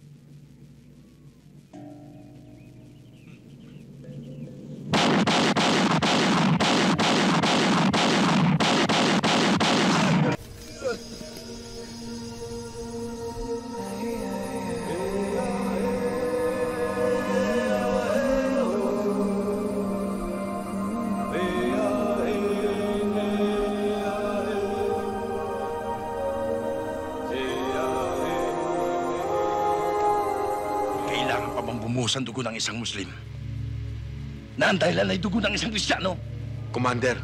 Bumuhos ang dugo ng isang Muslim na ang dahilan ay dugo ng isang Kristiyano. Commander,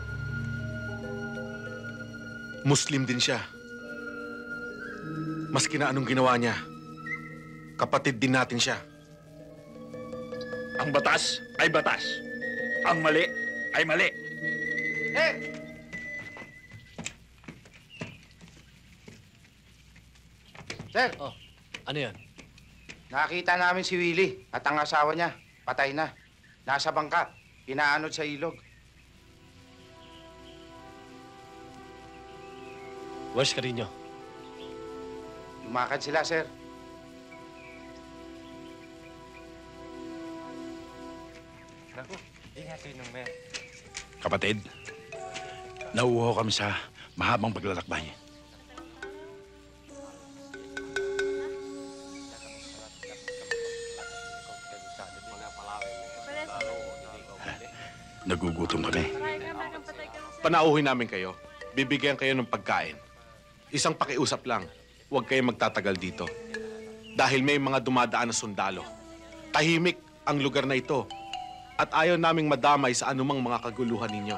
Muslim din siya. Maski na anong ginawa niya, kapatid din natin siya. Ang batas ay batas. Ang mali ay mali. Eh! Sir! Oh, ano yan? Nakita namin si Willie at ang asawa niya. Patay na. Nasa bangka. Inaanod sa ilog. Where's Carino? Lumakad sila, sir. Naku, ingat kayo ng mer. Kapatid, nauuho kami sa mahabang paglalakbay. Nagugutom kami. Panauhin namin kayo. Bibigyan kayo ng pagkain. Isang pakiusap lang. Huwag kayong magtatagal dito. Dahil may mga dumadaan na sundalo. Tahimik ang lugar na ito. At ayaw naming madamay sa anumang mga kaguluhan ninyo.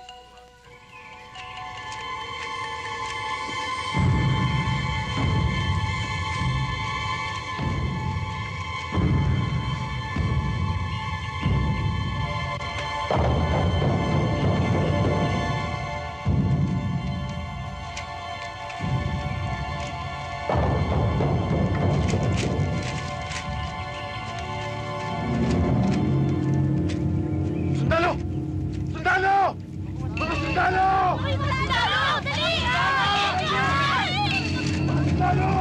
Sundalo! Sundalo! Mga sundalo! Sundalo!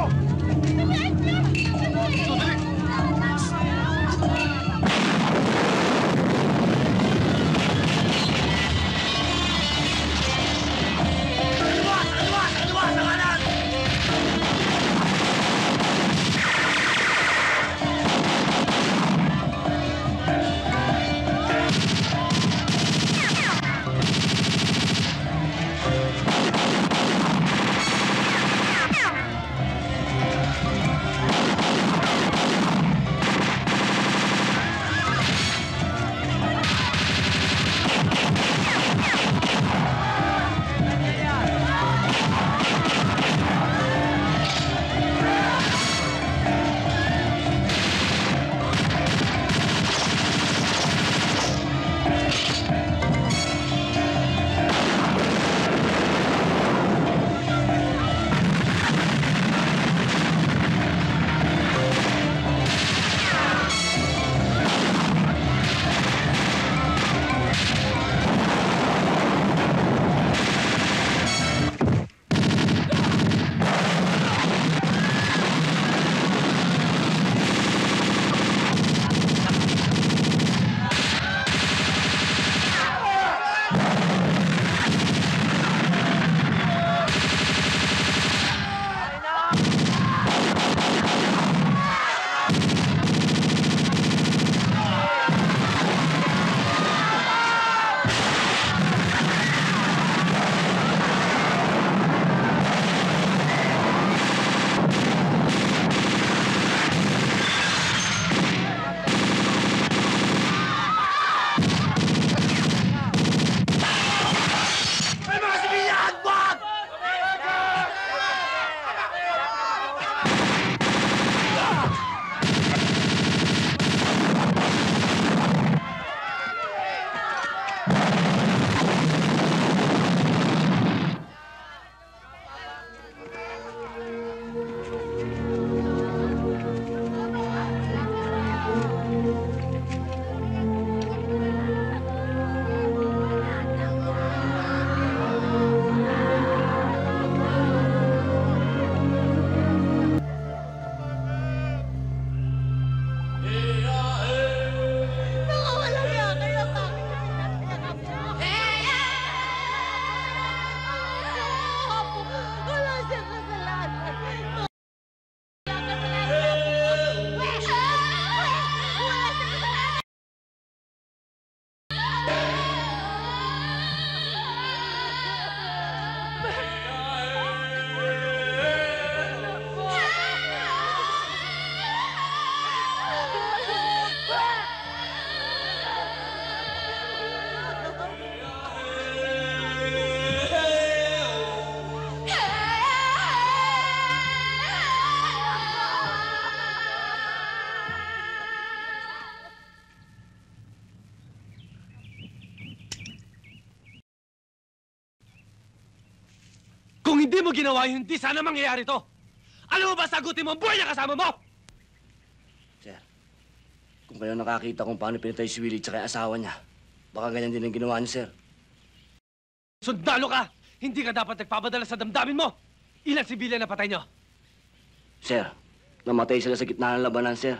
Kung hindi mo ginawa yun, hindi sana mangyayari to. Alam mo ba, sagutin mo ang buhay na kasama mo! Sir, kung kayo nakakita kung paano pinatay si Willie at yung asawa niya, baka ganyan din ang ginawa niyo, sir. Sundalo ka! Hindi ka dapat nagpapadala sa damdamin mo! Ilang sibilyan na patay nyo? Sir, namatay sila sa gitna ng labanan, sir.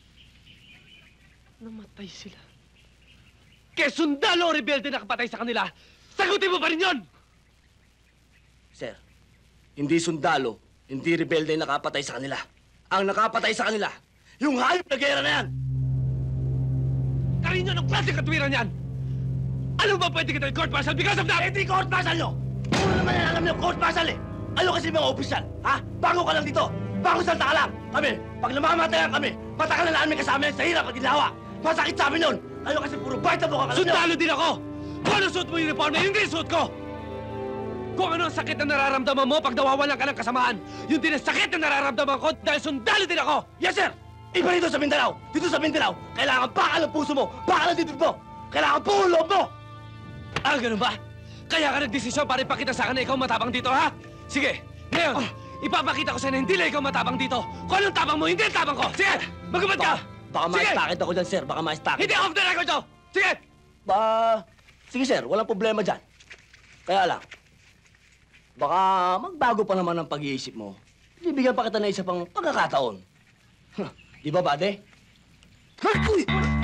Namatay sila. Kaya sundalo o rebelde na kapatay sa kanila, sagutin mo pa rin yun! Sir, hindi sundalo, hindi rebelde ang nakapatay sa kanila. Ang nakapatay sa kanila, yung hayop na gera na yan! Karinyo, anong klaseng katwiran yan? Ano ba pwede kita i-court martial because of that? Hindi court martial nyo! Puro naman yan alam nyo, court martial eh! Ano kasi mga opisyal, ha? Bago ka lang dito! Bago salta ka lang! Kami, pag namamatayan kami, matagal na namin kasama yan sa hirap at ginawa! Masakit sa amin yun! Ano kasi puro bite na buka ka lang nyo! Sundalo din ako! Kung ano suot mo yung uniform na, yun din suot ko! Kung ano ang sakit na nararamdaman mo pag nawawalan ka ng kasamaan, yun din ang sakit na nararamdaman ko dahil sundalo din ako! Yes, sir! Iba dito sa Mindanao! Dito sa Mindanao, kailangan bakal ang puso mo! Bakal ang dibdib mo! Kailangan buo loob mo! Ah, ganun ba? Kaya ka nagdesisyon para ipakita sa akin na ikaw matapang dito, ha? Sige, ngayon, ipapakita ko sa'yo na hindi lang ikaw matapang dito. Kung anong tapang mo, hindi ang tapang ko. Sige, magubad ka! Baka Sige! ma-stakit ako dyan, sir. Baka ma-stakit. Hindi off the record to! Sige! Ba... Sige, sir. Walang problema dyan. Kaya lang, baka magbago pa naman ang pag-iisip mo. Bibigyan pa kita na isa pang pagkakataon. Huh, di ba, bade? Uy!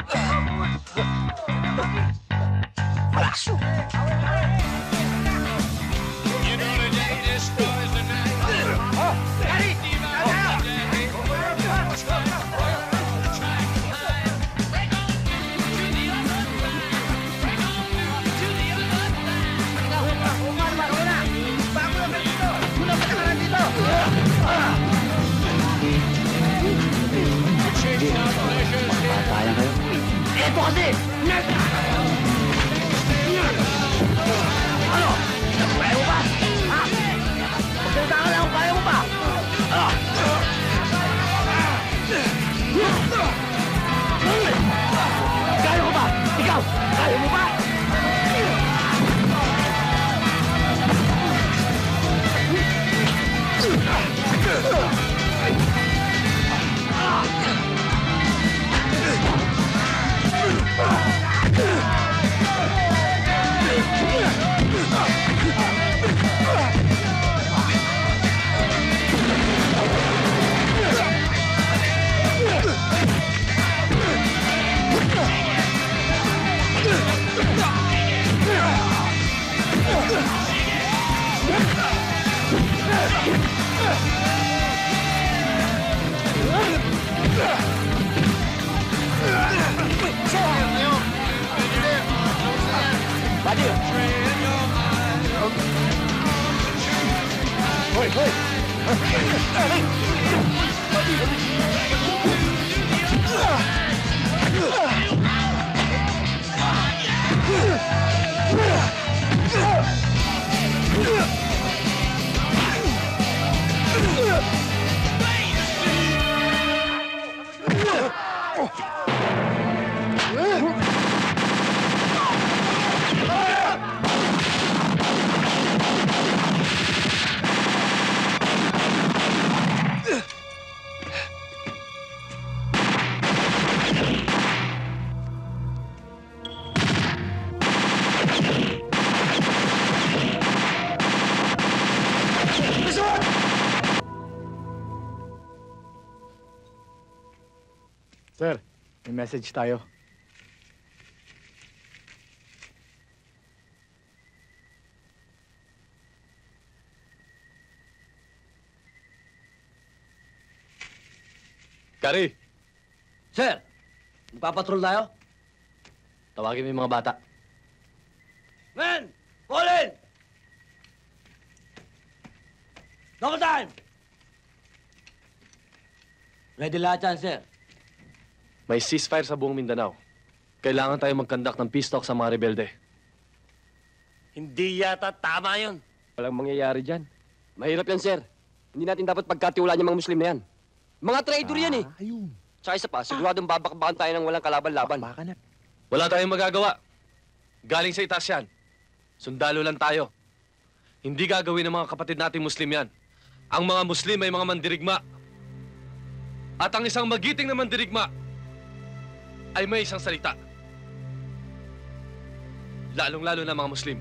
Malakas! Papatayan kayo. Eto kasi! Ano? Kaya mo ba? Ha? Magsalita ka lang kung kaya mo ba? Ano? Kaya mo ba? Ikaw! Kaya mo ba? Badi! Hoy, hoy! Sir, may message tayo. Kari! Sir! Magpapatrol tayo? Tawagin mo yung mga bata. Men! Call in! Double time! Ready lahat yan, sir. May ceasefire sa buong Mindanao. Kailangan tayo mag-conduct ng peace talk sa mga rebelde. Hindi yata tama yun. Walang mangyayari dyan. Mahirap yan, sir. Hindi natin dapat pagkatiwalaan yung mga Muslim na yan. Mga traitor yan eh. Ayun. Tsaka isa pa, siguradong babakbakan tayo ng walang kalaban-laban. Baka na. Wala tayong magagawa. Galing sa itaas yan. Sundalo lang tayo. Hindi gagawin ng mga kapatid nating Muslim yan. Ang mga Muslim ay mga mandirigma. At ang isang magiting na mandirigma ay may isang salita. Lalong-lalo na mga Muslim.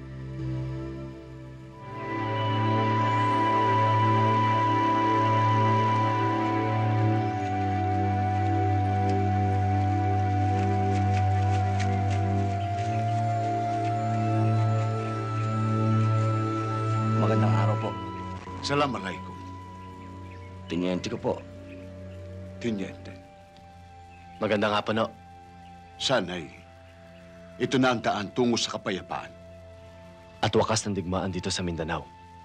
Magandang araw po. Assalamualaikum. Tiniente ko po. Tiniente. Magandang hapon, no? Sana'y ito na ang daan tungo sa kapayapaan. At wakas ng digmaan dito sa Mindanao.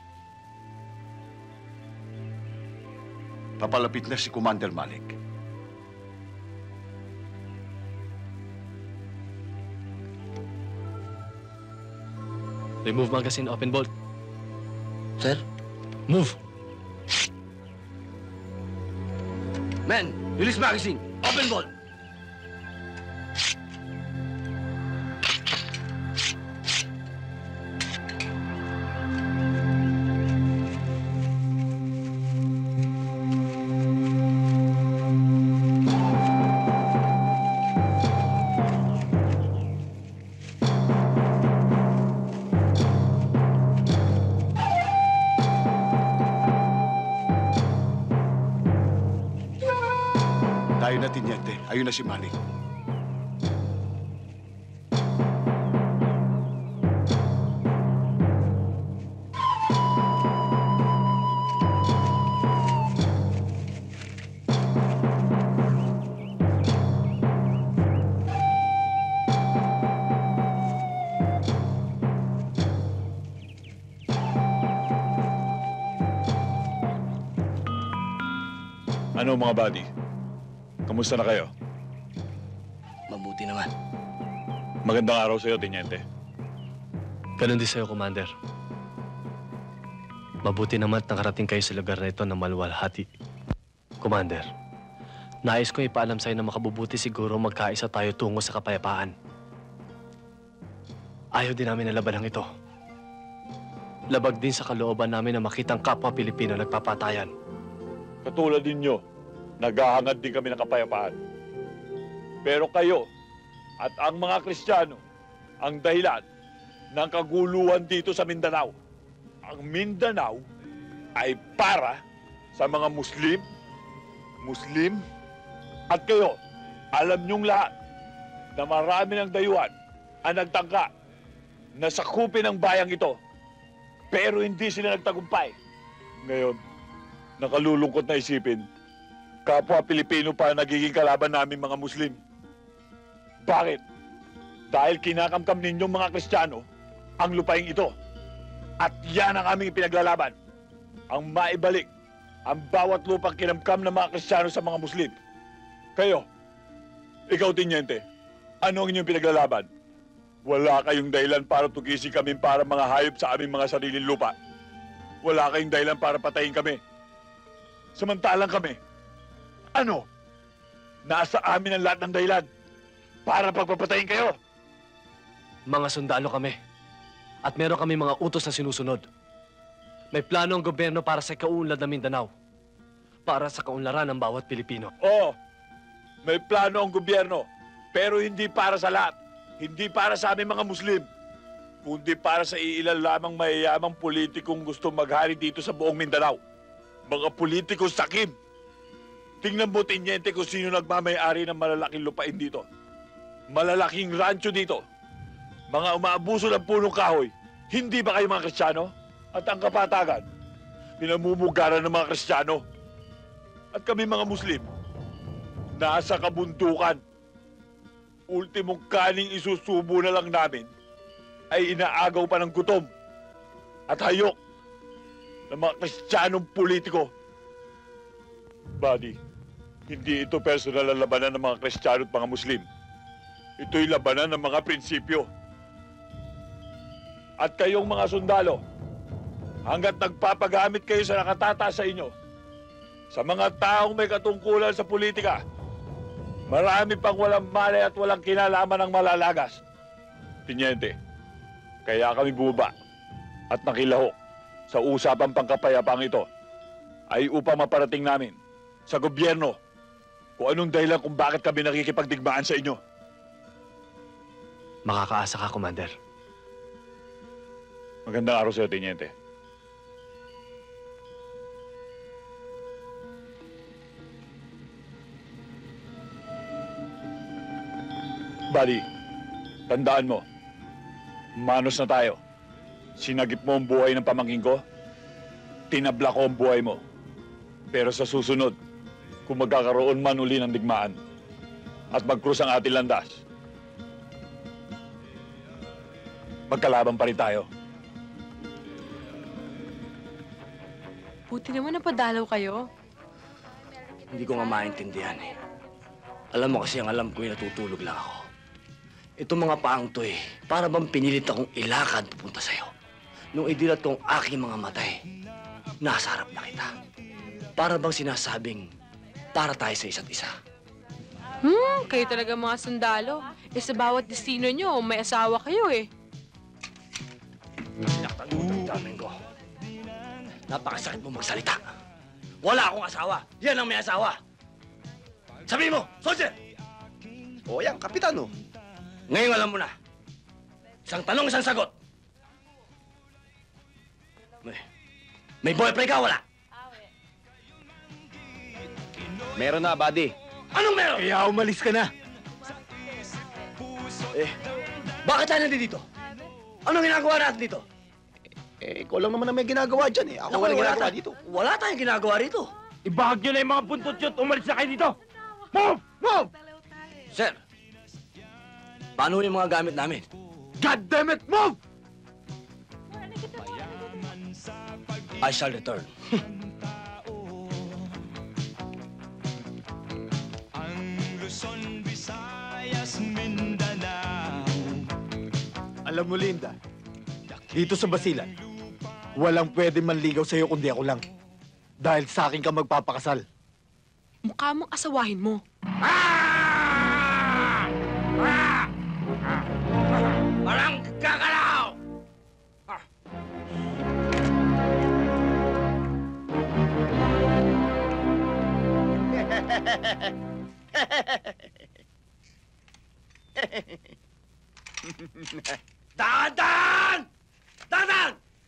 Papalapit na si Commander Malik. Remove magazine, open bolt. Sir? Move! Men, release magazine. Open bolt. Tayo na, Tiniente. Ayun na si Malik. Ano mga buddy? Kamusta na kayo? Mabuti naman. Magandang araw sa'yo, Tiniente. Ganun din sa'yo, Commander. Mabuti naman at nakarating kayo sa lugar na ito ng maluwalhati. Commander, nais kong ipaalam sa'yo na makabubuti siguro magkaisa tayo tungo sa kapayapaan. Ayaw din namin na labanang ito. Labag din sa kalooban namin na makitang kapwa Pilipino nagpapatayan. Katulad ninyo, naghahangad din kami ng kapayapaan. Pero kayo at ang mga Kristiyano ang dahilan ng kaguluhan dito sa Mindanao. Ang Mindanao ay para sa mga Muslim, Muslim, at kayo, alam niyong lahat na marami ng dayuhan ang nagtangka na sakupin ang bayang ito, pero hindi sila nagtagumpay. Ngayon, nakalulungkot na isipin, kapwa Pilipino pa nagiging kalaban namin mga Muslim. Bakit? Dahil kinakamkam ninyong mga Kristiyano ang lupaing ito. At yan ang aming pinaglalaban. Ang maibalik ang bawat lupang kinamkam ng mga Kristiyano sa mga Muslim. Kayo, ikaw, Tiniente, ano ang inyong pinaglalaban? Wala kayong dahilan para tugisin kami para mga hayop sa aming mga sariling lupa. Wala kayong dahilan para patayin kami. Samantalang kami, ano? Nasa amin ang lahat ng dahilan para pagpapatayin kayo. Mga sundalo kami. At meron kami mga utos na sinusunod. May plano ang gobyerno para sa kaunlad ng Mindanao. Para sa kaunlaran ng bawat Pilipino. Oo, may plano ang gobyerno. Pero hindi para sa lahat. Hindi para sa aming mga Muslim. Kundi para sa iilan lamang mayayamang politikong gusto maghari dito sa buong Mindanao. Mga politikong sakim. Tingnan mo, Tiniente, kung sino nagmamayari ng malalaking lupain dito. Malalaking rancho dito. Mga umaabuso ng punong kahoy. Hindi ba kayo mga Kristiyano? At ang kapatagan, pinamumugaran ng mga Kristiyano. At kami mga Muslim, nasa kabundukan. Ultimong kaning isusubo na lang namin ay inaagaw pa ng gutom at hayok ng mga Kristiyanong politiko. Buddy, hindi ito personal na labanan ng mga Kristiyano at mga Muslim. Ito'y labanan ng mga prinsipyo. At kayong mga sundalo, hanggat nagpapagamit kayo sa nakatataas sa inyo, sa mga taong may katungkulan sa politika, marami pang walang malay at walang kinalaman ng malalagas. Tiniente, kaya kami bumaba at nakilahok sa usapang pangkapayapaang ito ay upang maparating namin sa gobyerno kung anong dahilan kung bakit kami nakikipagdigmaan sa inyo. Makakaasa ka, Commander. Magandang araw sa'yo, Teniente. Buddy, tandaan mo, manos na tayo. Sinagip mo ang buhay ng pamangkin ko, tinabla ko ang buhay mo. Pero sa susunod, kung magkakaroon man uli ng digmaan at magkrus ang ating landas, magkalaban pa rin tayo. Buti naman napadalaw kayo. Hindi ko nga maintindihan eh. Alam mo kasi ang alam ko ay natutulog lang ako. Itong mga paang to eh, para bang pinilit akong ilakad pupunta sa'yo. Nung idilat kong aking mga matay, nasa harap na kita. Para bang sinasabing, para tayo sa isa't isa. Hmm, kayo talaga mga sundalo. Eh sa bawat destino nyo, may asawa kayo eh. Sinaktan mo ang daming ko. Napakasakit mo magsalita. Wala akong asawa. Yan ang may asawa. Sabi mo, soldier! O yan, kapitan oh. Ngayon alam mo na. Isang tanong, isang sagot. May, may boyfriend ka, wala? Meron na, buddy. Anong meron? Kaya umalis ka na. Eh, bakit tayo nandito dito? Anong ginagawa natin dito? Eh, ikaw lang naman na may ginagawa dyan eh. Ako Naku, walang wala ginagawa tayo- dito. Wala tayong ginagawa rito. Ibahag nyo na yung mga buntot yun. Umalis na kayo dito. Move! Move! Sir, paano yung mga gamit namin? God damn it, move! I shall return. Alam mo, Linda, dito sa Basilan, walang pwede manligaw sa'yo kundi ako lang. Dahil sa akin ka magpapakasal. Mukha mong asawahin mo. Walang kakalaw! Dadan! Dadan!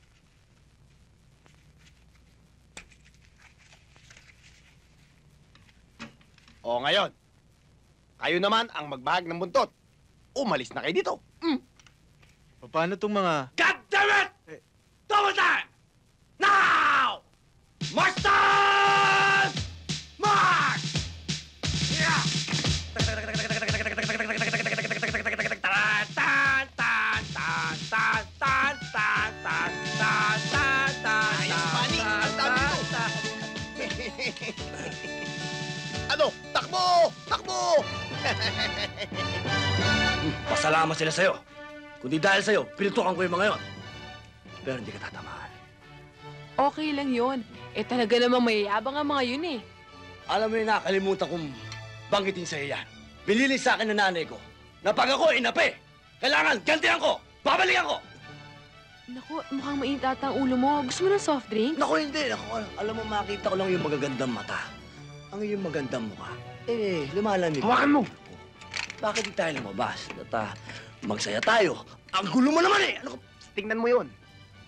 O ngayon, kayo naman ang magbahag ng buntot. Umalis na kayo dito. Mm. Paano itong mga... God damn it! Double time! Now! March time! March! Yeah! Tan, tan, tan, tan, tan, tan, tan, tan, tan, tan, tan, Ayos, Manny! Ang dami nito! Ano? Takbo! Takbo! Pasalamat sila sa'yo. Kundi dahil sa'yo, pinutukan ko yung mga yon. Pero hindi ka tatamaan. Okay lang yun. Eh talaga namang mayayabang ang mga yun eh. Alam mo yung nakalimutan kong banggitin sa'yo yan. Binili sa akin ng nanay ko na pag ako inapi, kailangan gantihan ko, babalikan ko. Naku, mukhang mainit ata ang ulo mo. Gusto mo ng soft drink? Naku, hindi. Naku, alam mo, makita ko lang yung magagandang mata. Ang iyong magandang mukha. Eh, lumalamig. Hawakan mo! Bakit di tayo lumabas? At ah, magsaya tayo. Ang gulo mo naman eh! Ano ka? Tingnan mo yun.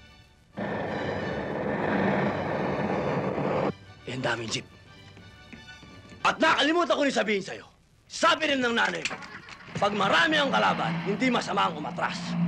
Eh, ang daming jeep. At nakalimutan ko rin sabihin sa'yo. Sabi rin ng nanay ko, pag marami ang kalaban, hindi masama ang umatras.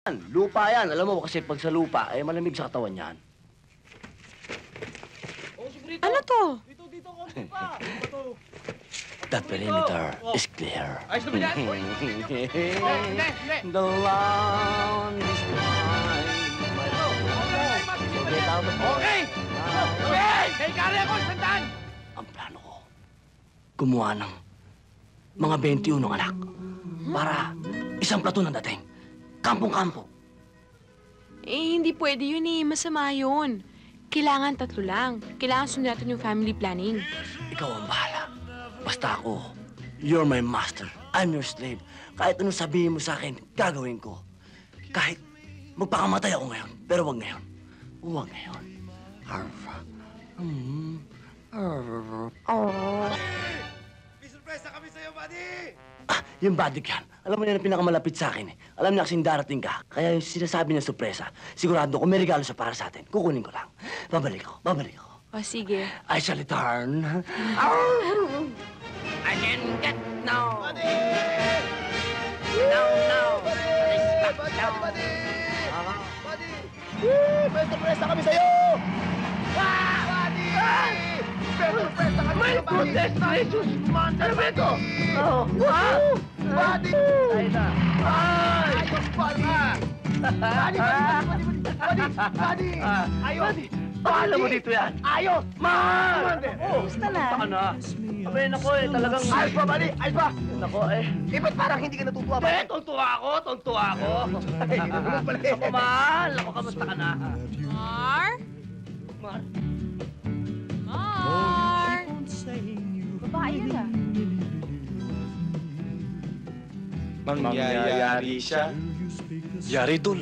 Lupa yan. Alam mo kasi pag sa lupa, eh malamig sa katawan yan. Ano to? That perimeter is clear. Ayos na ba yan? The land is mine. So get out of Okay! Okay! May kari ako, sandaan! Ang plano ko, gumawa ng mga twenty-one anak para isang platon ang dating. Kampong-kampo. Eh, hindi pwede yun eh. Masama yun. Kailangan tatlo lang. Kailangan sunod natin yung family planning. Ikaw ang bahala. Basta ako, you're my master. I'm your slave. Kahit anong sabihin mo sa akin, gagawin ko. Kahit magpakamatay ako ngayon. Pero wag ngayon. Wag ngayon. Arf. Mm. Arf. Arf. May surpresa kami sa'yo, buddy! Ah, yung badik yan. Alam mo yan ang pinakamalapit sa akin eh. Alam niya kasing darating ka. Kaya yung sinasabi niya sorpresa, sigurado ko may regalo siya para sa atin. Kukunin ko lang. Babalik ako, babalik ako. O, sige. I shall return. I can get no! Buddy! No, no! Buddy! Buddy! Buddy! Buddy! Woo! May surpresa kami sa'yo! Ah! Buddy! May surpresa kami sa'yo, buddy! May goodness na Jesus! Ano ba ito? Oh! Ah! Buddy! Ay na! Ay! Ayos pa ka! Buddy! Buddy! Buddy! Buddy! Ayos! Paano mo dito yan? Ayos! Man! Kumusta na? Kumusta ka na? Abay, nako eh, talagang... Ayos ba, buddy? Ayos ba? Nako eh. Eh, ba't parang hindi ka natutuwa, buddy? Eh, tuntua ako, tuntua ako. Ay, ako, mahal. Ako, kamusta ka na? Mar? Mar? Mar? Babae yan ah. Mangyayari siya. Yari, Dul.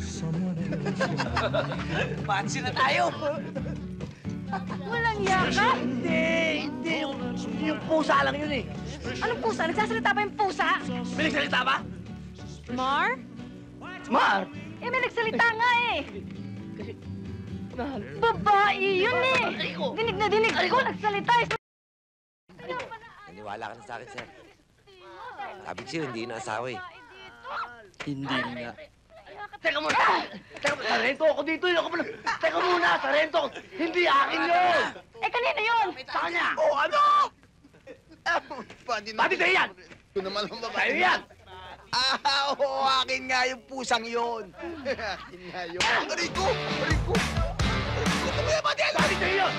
Pansin na tayo! Walang yaka! Hindi, hindi. Yung, yung pusa lang yun eh. Anong pusa? Nagsasalita ba yung pusa? May nagsalita ba? Mar? Mar! Eh, may nagsalita nga eh! Mahal. Babae yun eh! Dinig na dinig ko, nagsalita eh! Naniwala ka na sa akin, sir. Sabi ko sa'yo, hindi na asawa eh. Hindi nga. Teka muna! Teka muna! Sarento ako dito yun! Ako muna! Teka muna! Sarento ako! Hindi akin yun! Eh, kanina yun! Sa kanya! Oh, ano? Buddy, Pati sa'yo yan! Ito naman ang babae. Sa'yo yan! Ah, oo, akin nga yung pusang yun. Akin nga yun. Aray ko! Aray ko! Aray ko! Ito mo yan, buddy! Pati sa'yo yun!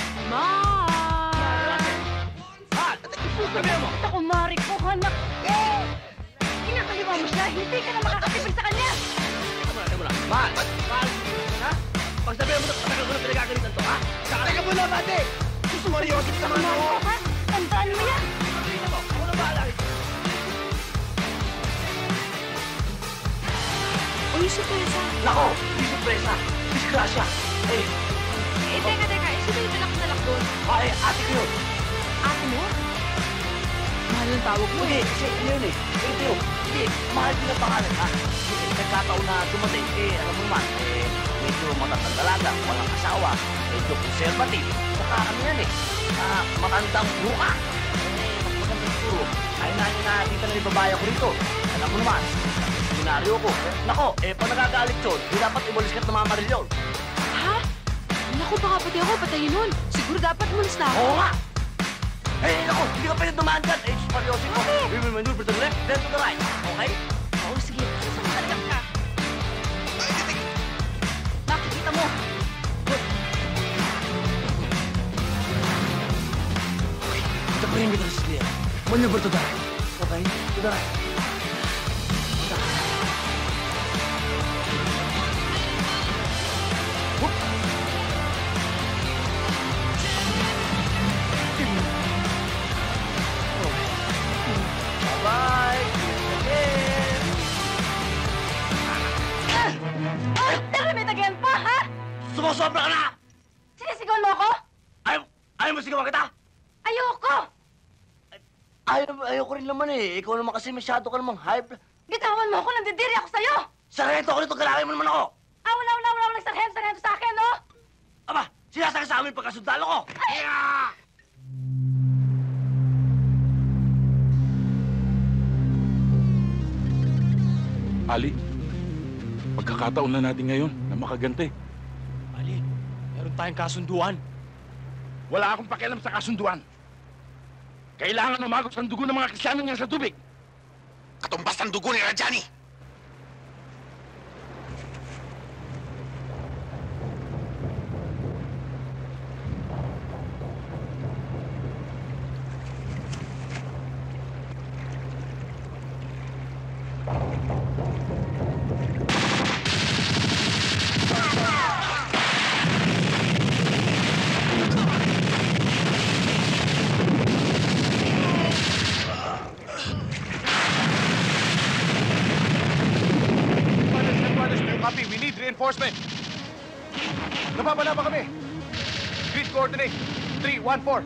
Mar! Ha? Sabihan mo! Ako, Mari ko, anak! Eh! Kinakaliwa mo siya, hindi ka na makakatipid sa kanya! Teka muna, teka muna. Mahal! Mahal! Ha? Pag sabihan mo na, patagal ko na pinagagalitan to, ha? Saka Teka muna, buddy! Sumaryosip naman ako! Ha? Tandaan mo yan! Sabihin mo, ako na bahala. O, yung surpresa. Nako! Di sorpresa! Disgrasya! Eh, Eh, teka, teka. Eh, sino yung anak na lang doon? ay, ate ko yun! Ate mo? Mahal yung tawag mo Hindi, eh. kasi ano yun eh. Hindi yun. Hindi, mahal din ang pangalan, ha? Kasi nagkataon na dumating, eh, alam mo naman, eh, medyo matandang dalaga, walang asawa, medyo conservative. Saka ano yan eh, ah, matandang buka. Eh, mas magandang siguro. Ay na niya na dito na yung babae ko rito. Alam mo naman, seminaryo ko. Nako, eh, pag nagagalit yun, di dapat ibulis ka't namamaril yun. Ha? Naku, baka pati ako patayin nun. Siguro dapat mulis na ako. Oo nga! Eh, naku, hindi ka pwede dumaan dyan. Eh, seryosin mo. We will maneuver to the left, then to the right. Okay? Oo, sige. Sumasalang ka. Makikita mo. The perimeter is clear. Maneuver to the right. Okay? To the right. Whoop. Bye-bye. Again. Ay, Terimit again pa, ha? Sumusobra ka na! Sinisigaw mo ako? Ayaw, ayaw mo sigawan kita? Ayoko! Ayaw, ayaw ko rin naman eh. Ikaw naman kasi masyado ka namang hype. Bitawan mo ako, nandidiri ako sa'yo! Sarento ako nito, galangin mo naman ako! Ah, wala, wala, wala, wala, sarhento, sarhento sa akin, no? Aba, sinasaka sa amin pagkasundalo ko! Ay! Ali, Pagkakataon na natin ngayon na makaganti. Bali, meron tayong kasunduan. Wala akong pakialam sa kasunduan. Kailangan umagos ang dugo ng mga Kristiyano niyan sa tubig. Katumbas ng dugo ni Rajani! Copy, we need reinforcement. Nababala pa kami. Grid coordinate, three one four.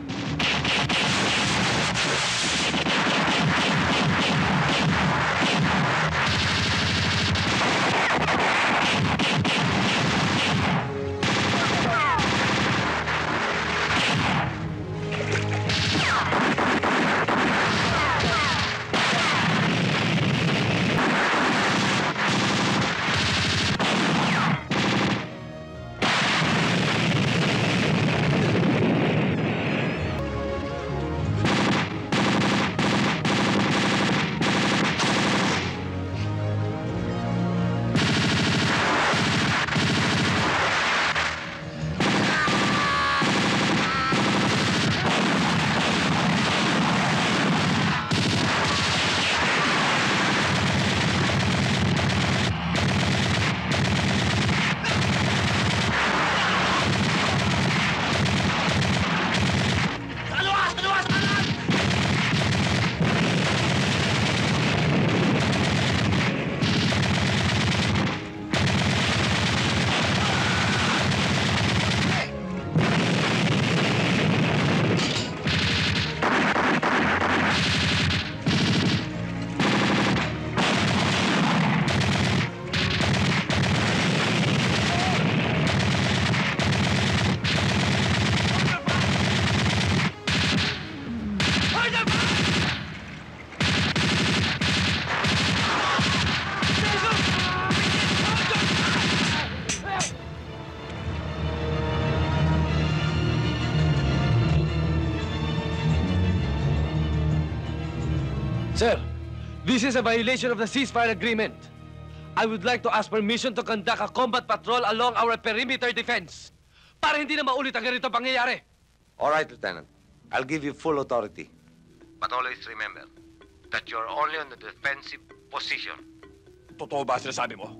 Sir, this is a violation of the ceasefire agreement. I would like to ask permission to conduct a combat patrol along our perimeter defense para hindi na maulit ang ganito pangyayari. All right, Lieutenant. I'll give you full authority. But always remember that you're only on the defensive position. Totoo ba sinasabi mo?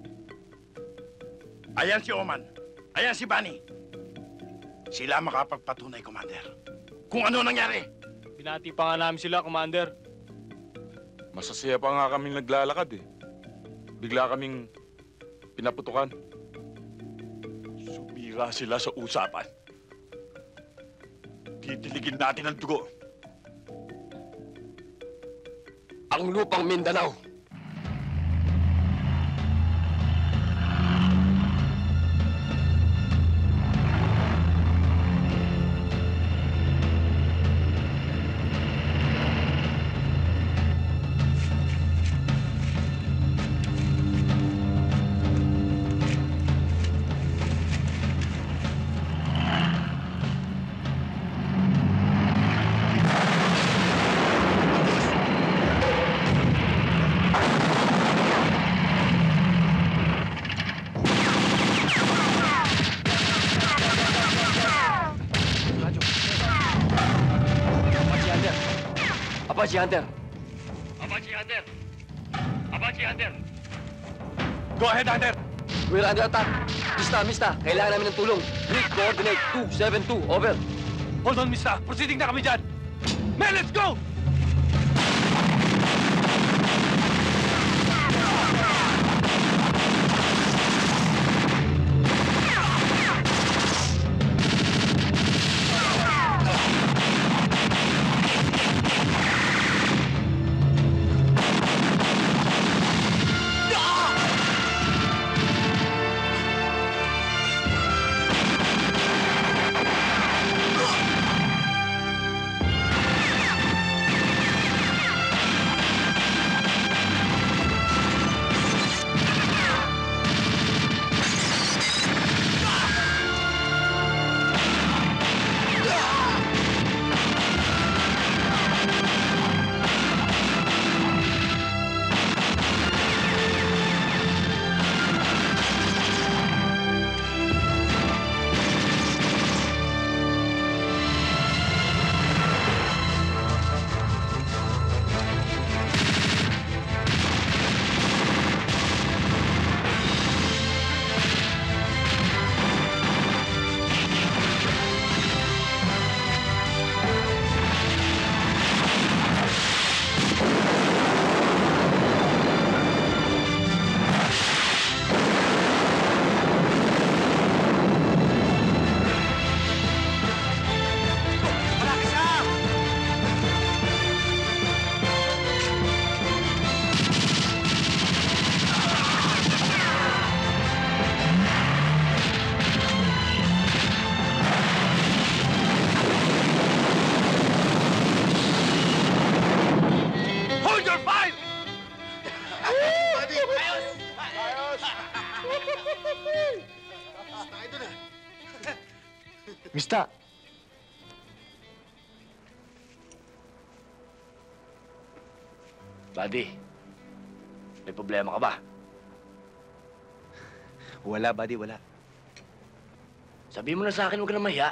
Ayan si Oman. Ayan si Bunny. Sila makapagpatunay, Commander. Kung ano nangyari. Binati pa nga namin sila, Commander. Masasaya pa nga kaming naglalakad eh. Bigla kaming pinaputukan. Sumira sila sa usapan. Titiligin natin ang dugo. Ang lupang Mindanao. Apache Hunter! Apache Hunter! Apache Hunter! Go ahead, Hunter! We're under attack! Mista, Mista! Kailangan namin ng tulong! Grid coordinate two seven two, over! Hold on, Mista! Proceeding na kami dyan! Men, let's go! Kumusta? Buddy, may problema ka ba? Wala, buddy, wala. Sabihin mo na sa akin, huwag ka na mahiya.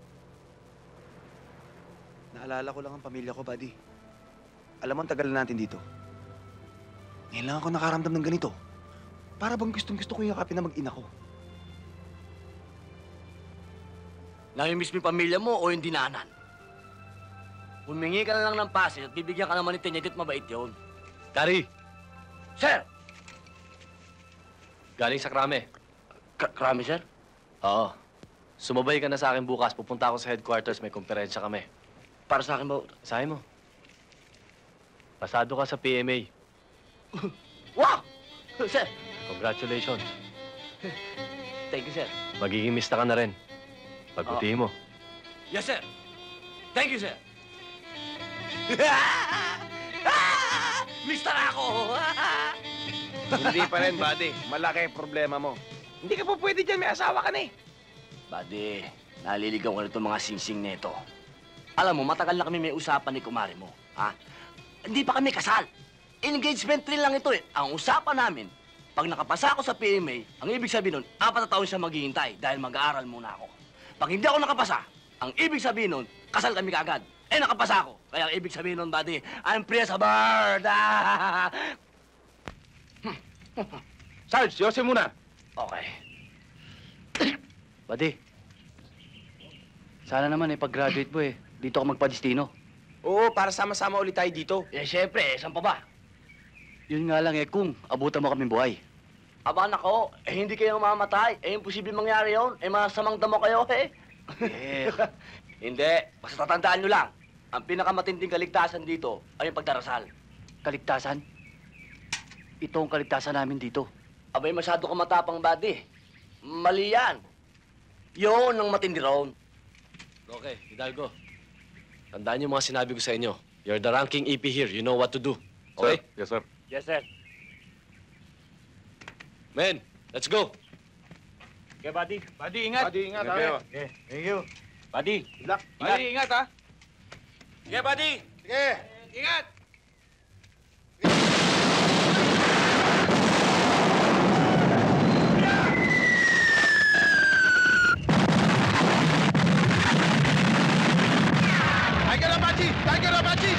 Naalala ko lang ang pamilya ko, buddy. Alam mo, ang tagal na natin dito. Ngayon lang ako nakaramdam ng ganito. Para bang gustong-gusto ko yakapin na mag-ina ko. Namimiss mo yung pamilya mo o yung dinanan? Humingi ka na lang ng pasin at bibigyan ka naman ni Tenyedit, mabait yun. Kari! Sir! Galing sa Krame. K- Krame, sir? Oo. Sumabay ka na sa akin bukas. Pupunta ako sa headquarters. May komperensya kami. Para sa akin ba? Sahin mo. Pasado ka sa P M A. Wow! Sir! Congratulations. Thank you, sir. Magiging mista ka na rin. Pagbutihin mo. Yes, sir. Thank you, sir. Mister ako! Hindi pa rin, buddy. Malaki ang problema mo. Hindi ka po pwede dyan. May asawa ka na eh. Buddy, naliligaw ko na itong mga singsing neto. Alam mo, matagal na kami may usapan ni kumari mo. Ha? Hindi pa kami kasal. Engagement rin lang ito eh. Ang usapan namin, pag nakapasa ako sa P M A, ang ibig sabihin nun, apat na taon siya maghihintay dahil mag-aaral muna ako. Pag hindi ako nakapasa, ang ibig sabihin nun, kasal kami kaagad. Eh, nakapasa ako. Kaya ang ibig sabihin nun, buddy, I'm free as a bird. Sarge, Yossi muna. Okay. Buddy, sana naman eh, pag-graduate mo eh, dito ako magpa-destino. Oo, para sama-sama ulit tayo dito. Eh, syempre, eh, saan pa ba? Yun nga lang eh, kung abutan mo kaming buhay. Aba, nako, eh, hindi kayo mamatay. Eh, imposible mangyari yun. Eh, masamang damo kayo, eh. Eh. Hindi. Basta tatandaan nyo lang, ang pinakamatinding kaligtasan dito ay yung pagdarasal. Kaligtasan? Ito ang kaligtasan namin dito. Abay, masyado ka matapang, buddy. Mali yan. Yun ang matindi roon. Okay, Hidalgo. Tandaan niyo mga sinabi ko sa inyo. You're the ranking E P here. You know what to do. Okay? Yes, sir. Yes, sir. Men, let's go. Okay, buddy. Buddy, ingat. Buddy, ingat, Okay. ha? Okay, thank you. Buddy. Good luck. Buddy, ingat, ha? Sige, buddy. Sige. Ingat. Tiger Apache! Tiger Apache!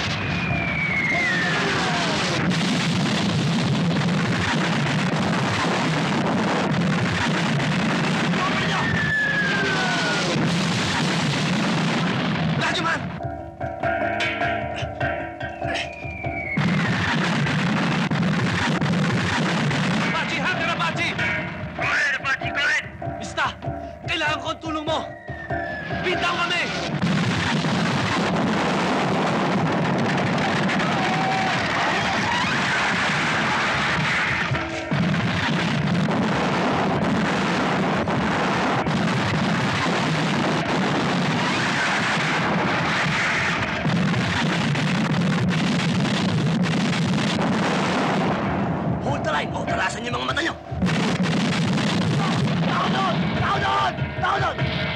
Radyo man! Apache! Hunter Apache! Alright, Apache, go ahead! Mista! Kailangan ko ang tulong mo! Bitaw kami! Hold the line! O, talasan niyo mga mata niyo! Tao doon! Tao doon! Tao doon!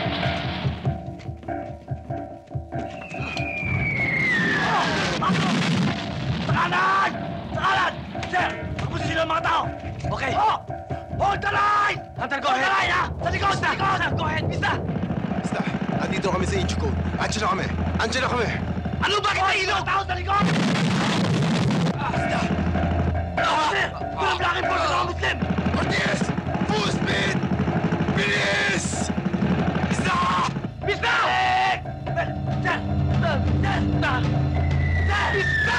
Sa kanan! Sa kanan! Sir! Pagposisyon ang mga tao! Okay. Oh! Hold the line! Hunter, go Hold the ahead. line, ha! Sa likod! Sa likod! Go ahead, Mista! Basta, andito kami sa Ichiko. Andiyan na kami. Andiyan na kami. Ano ba kita ilo? Tao sa likod! Mista! Oh, sir! Walang blocking force sa mga Muslim! Ortiz! Full speed! Bilis! Mista! Mista! Sir! Sir! Sir! Sir! Sir! Mista!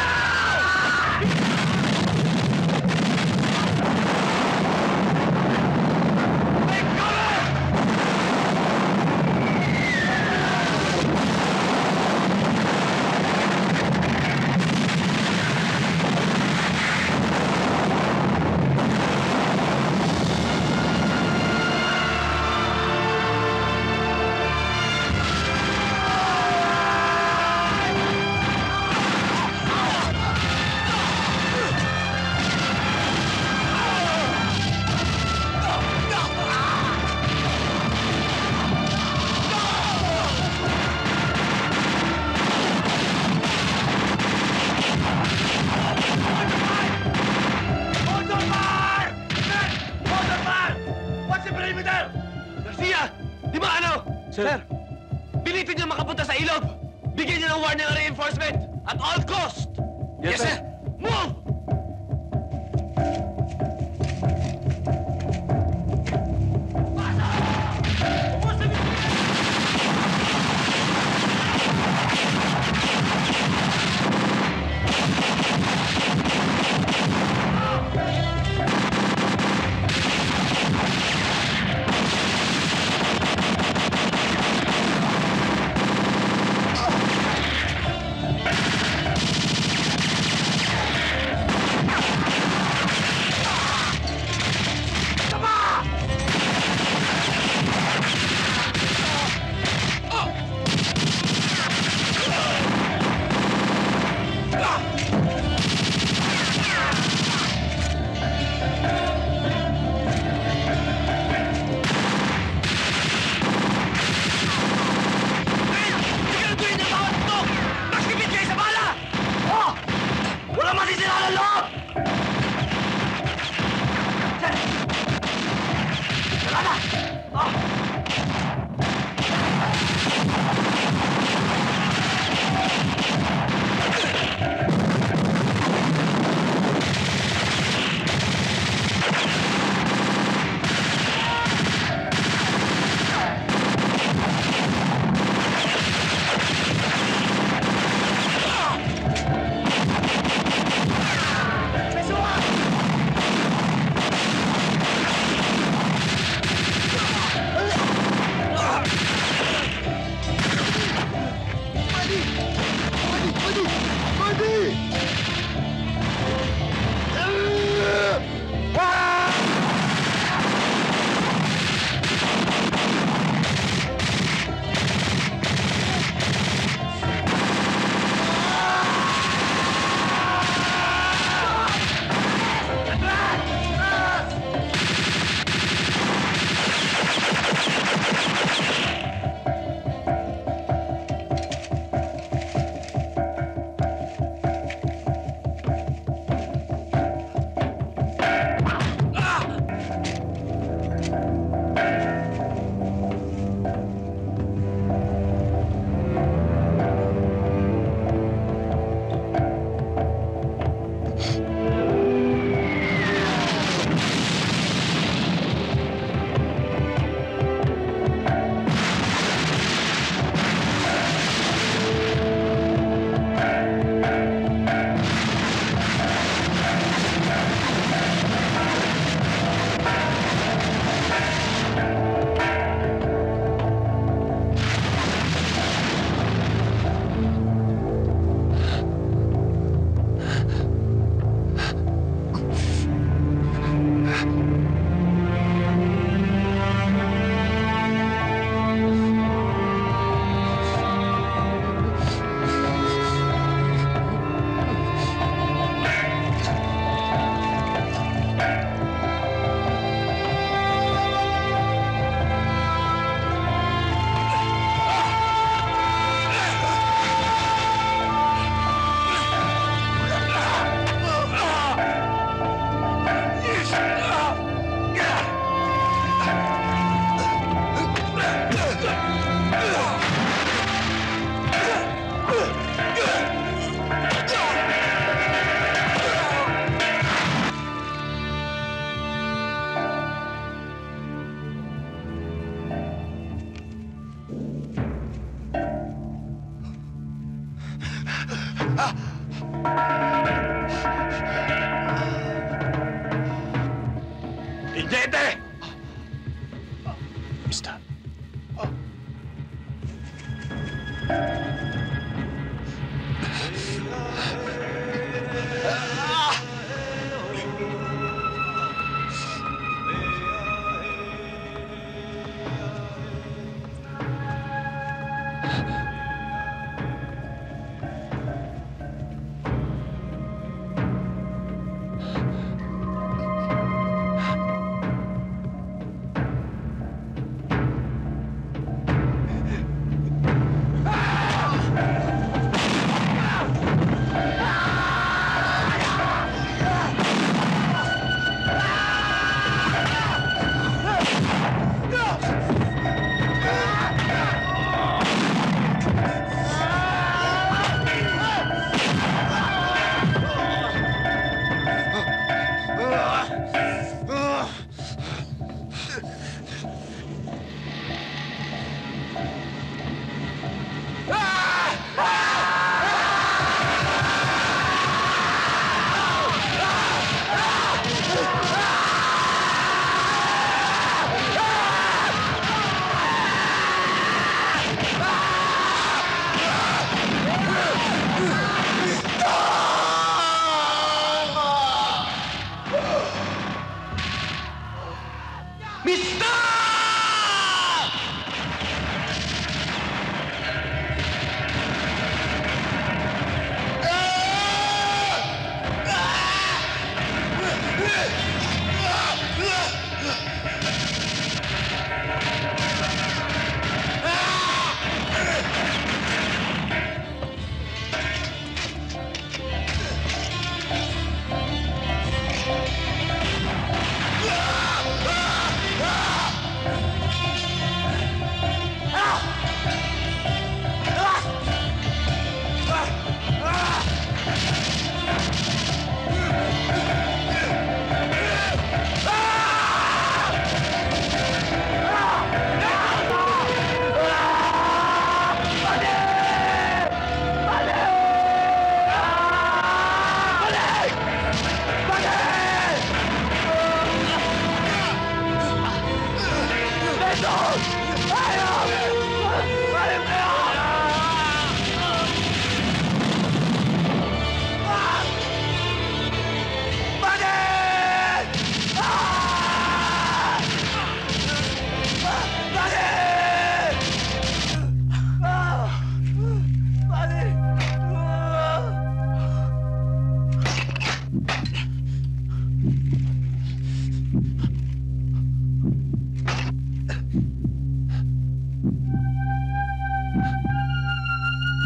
Sir! Pilitin niyo makapunta sa ilog! Bigyan niyo ng warning ang reinforcement! At all cost! Yes, sir. Move! Ijete! Mister.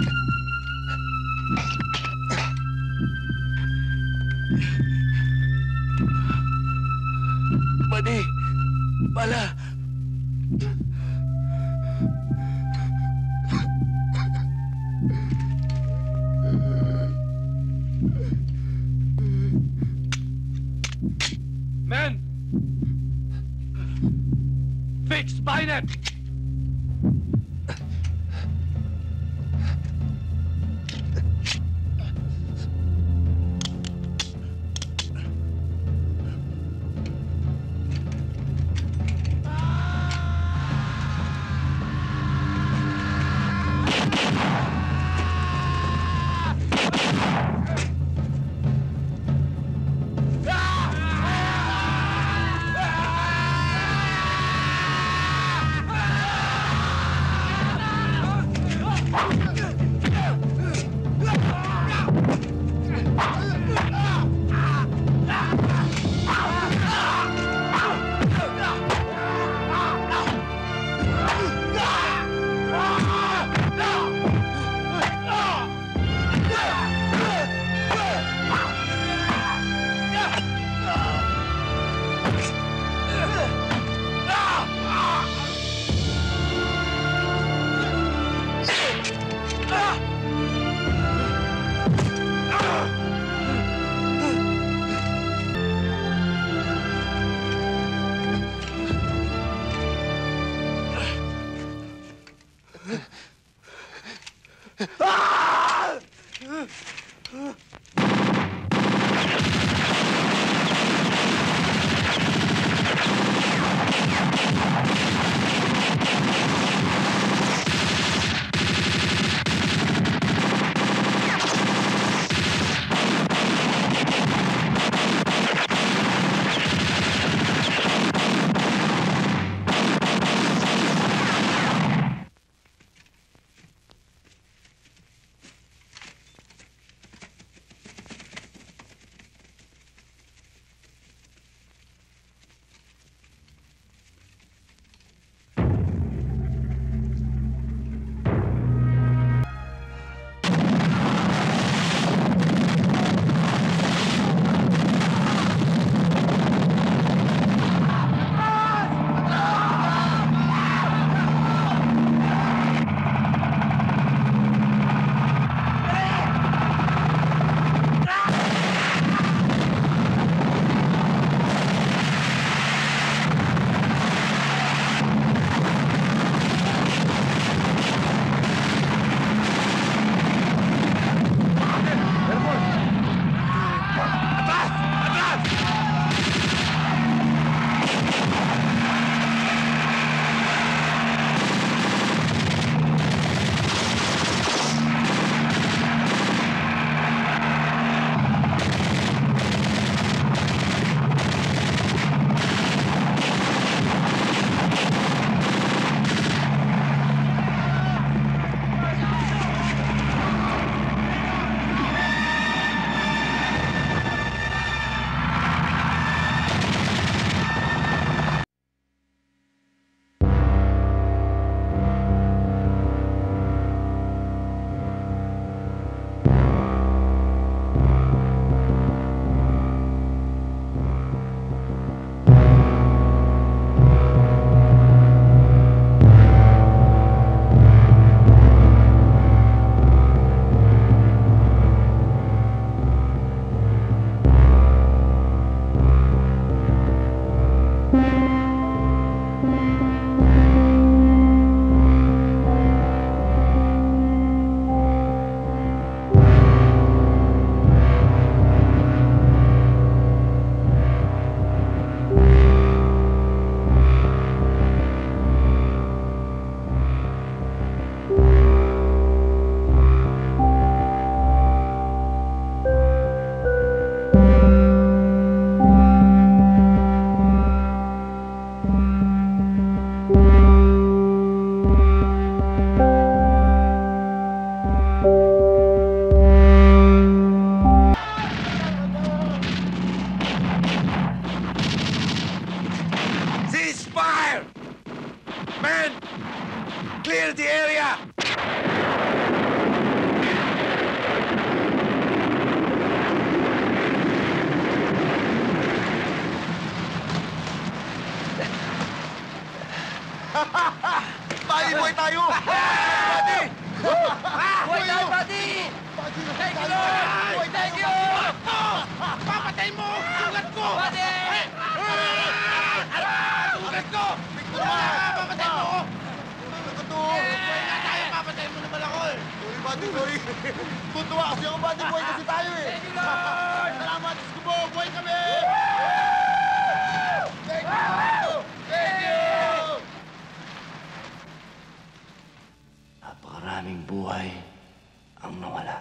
Buddy! Bala! Men! Fix bayonet! Buddy boy. Tutuwa kasi ako, buddy boy, kasi tayo eh. Salamat, Diyos ko po. Buhay kami! Thank you! Thank you! Napakaraming buhay ang nawala.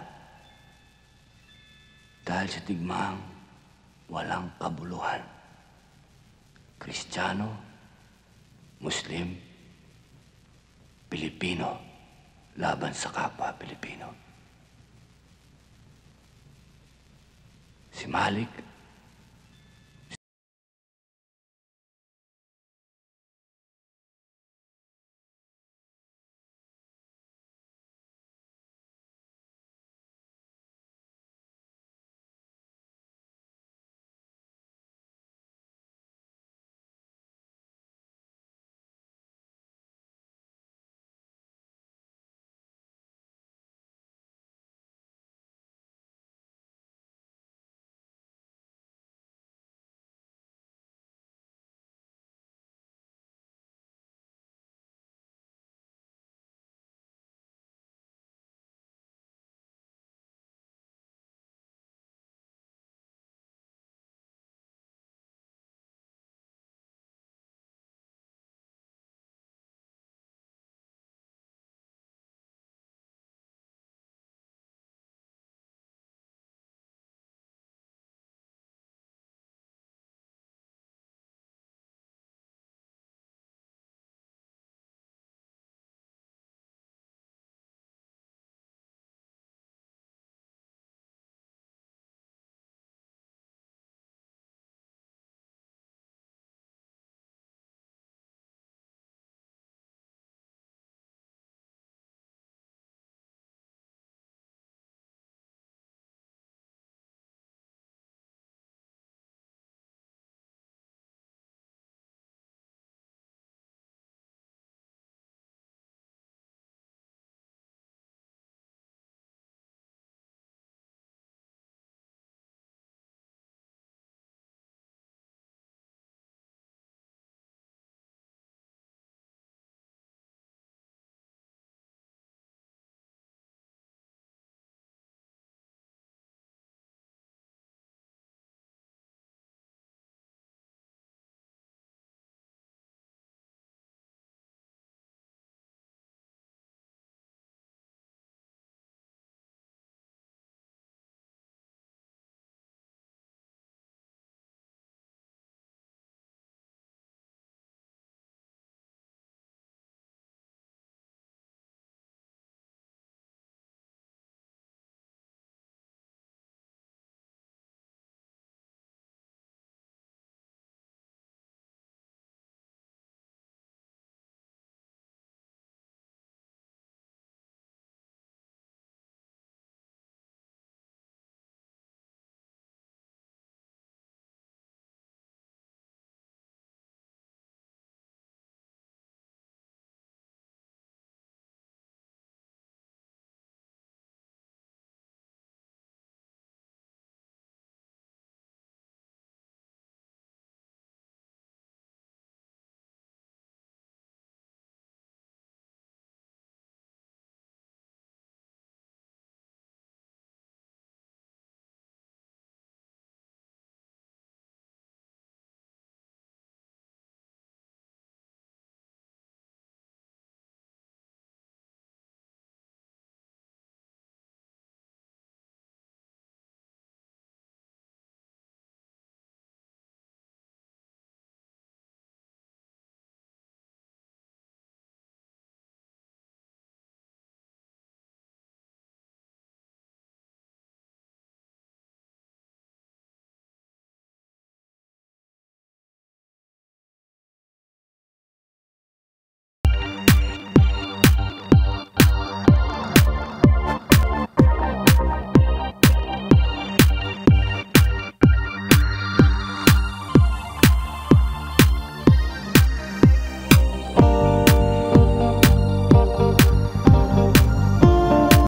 Dahil sa digmaang walang kabuluhan. Kristiyano, Muslim, Pilipino, laban sa kapwa Pilipino. Si Malik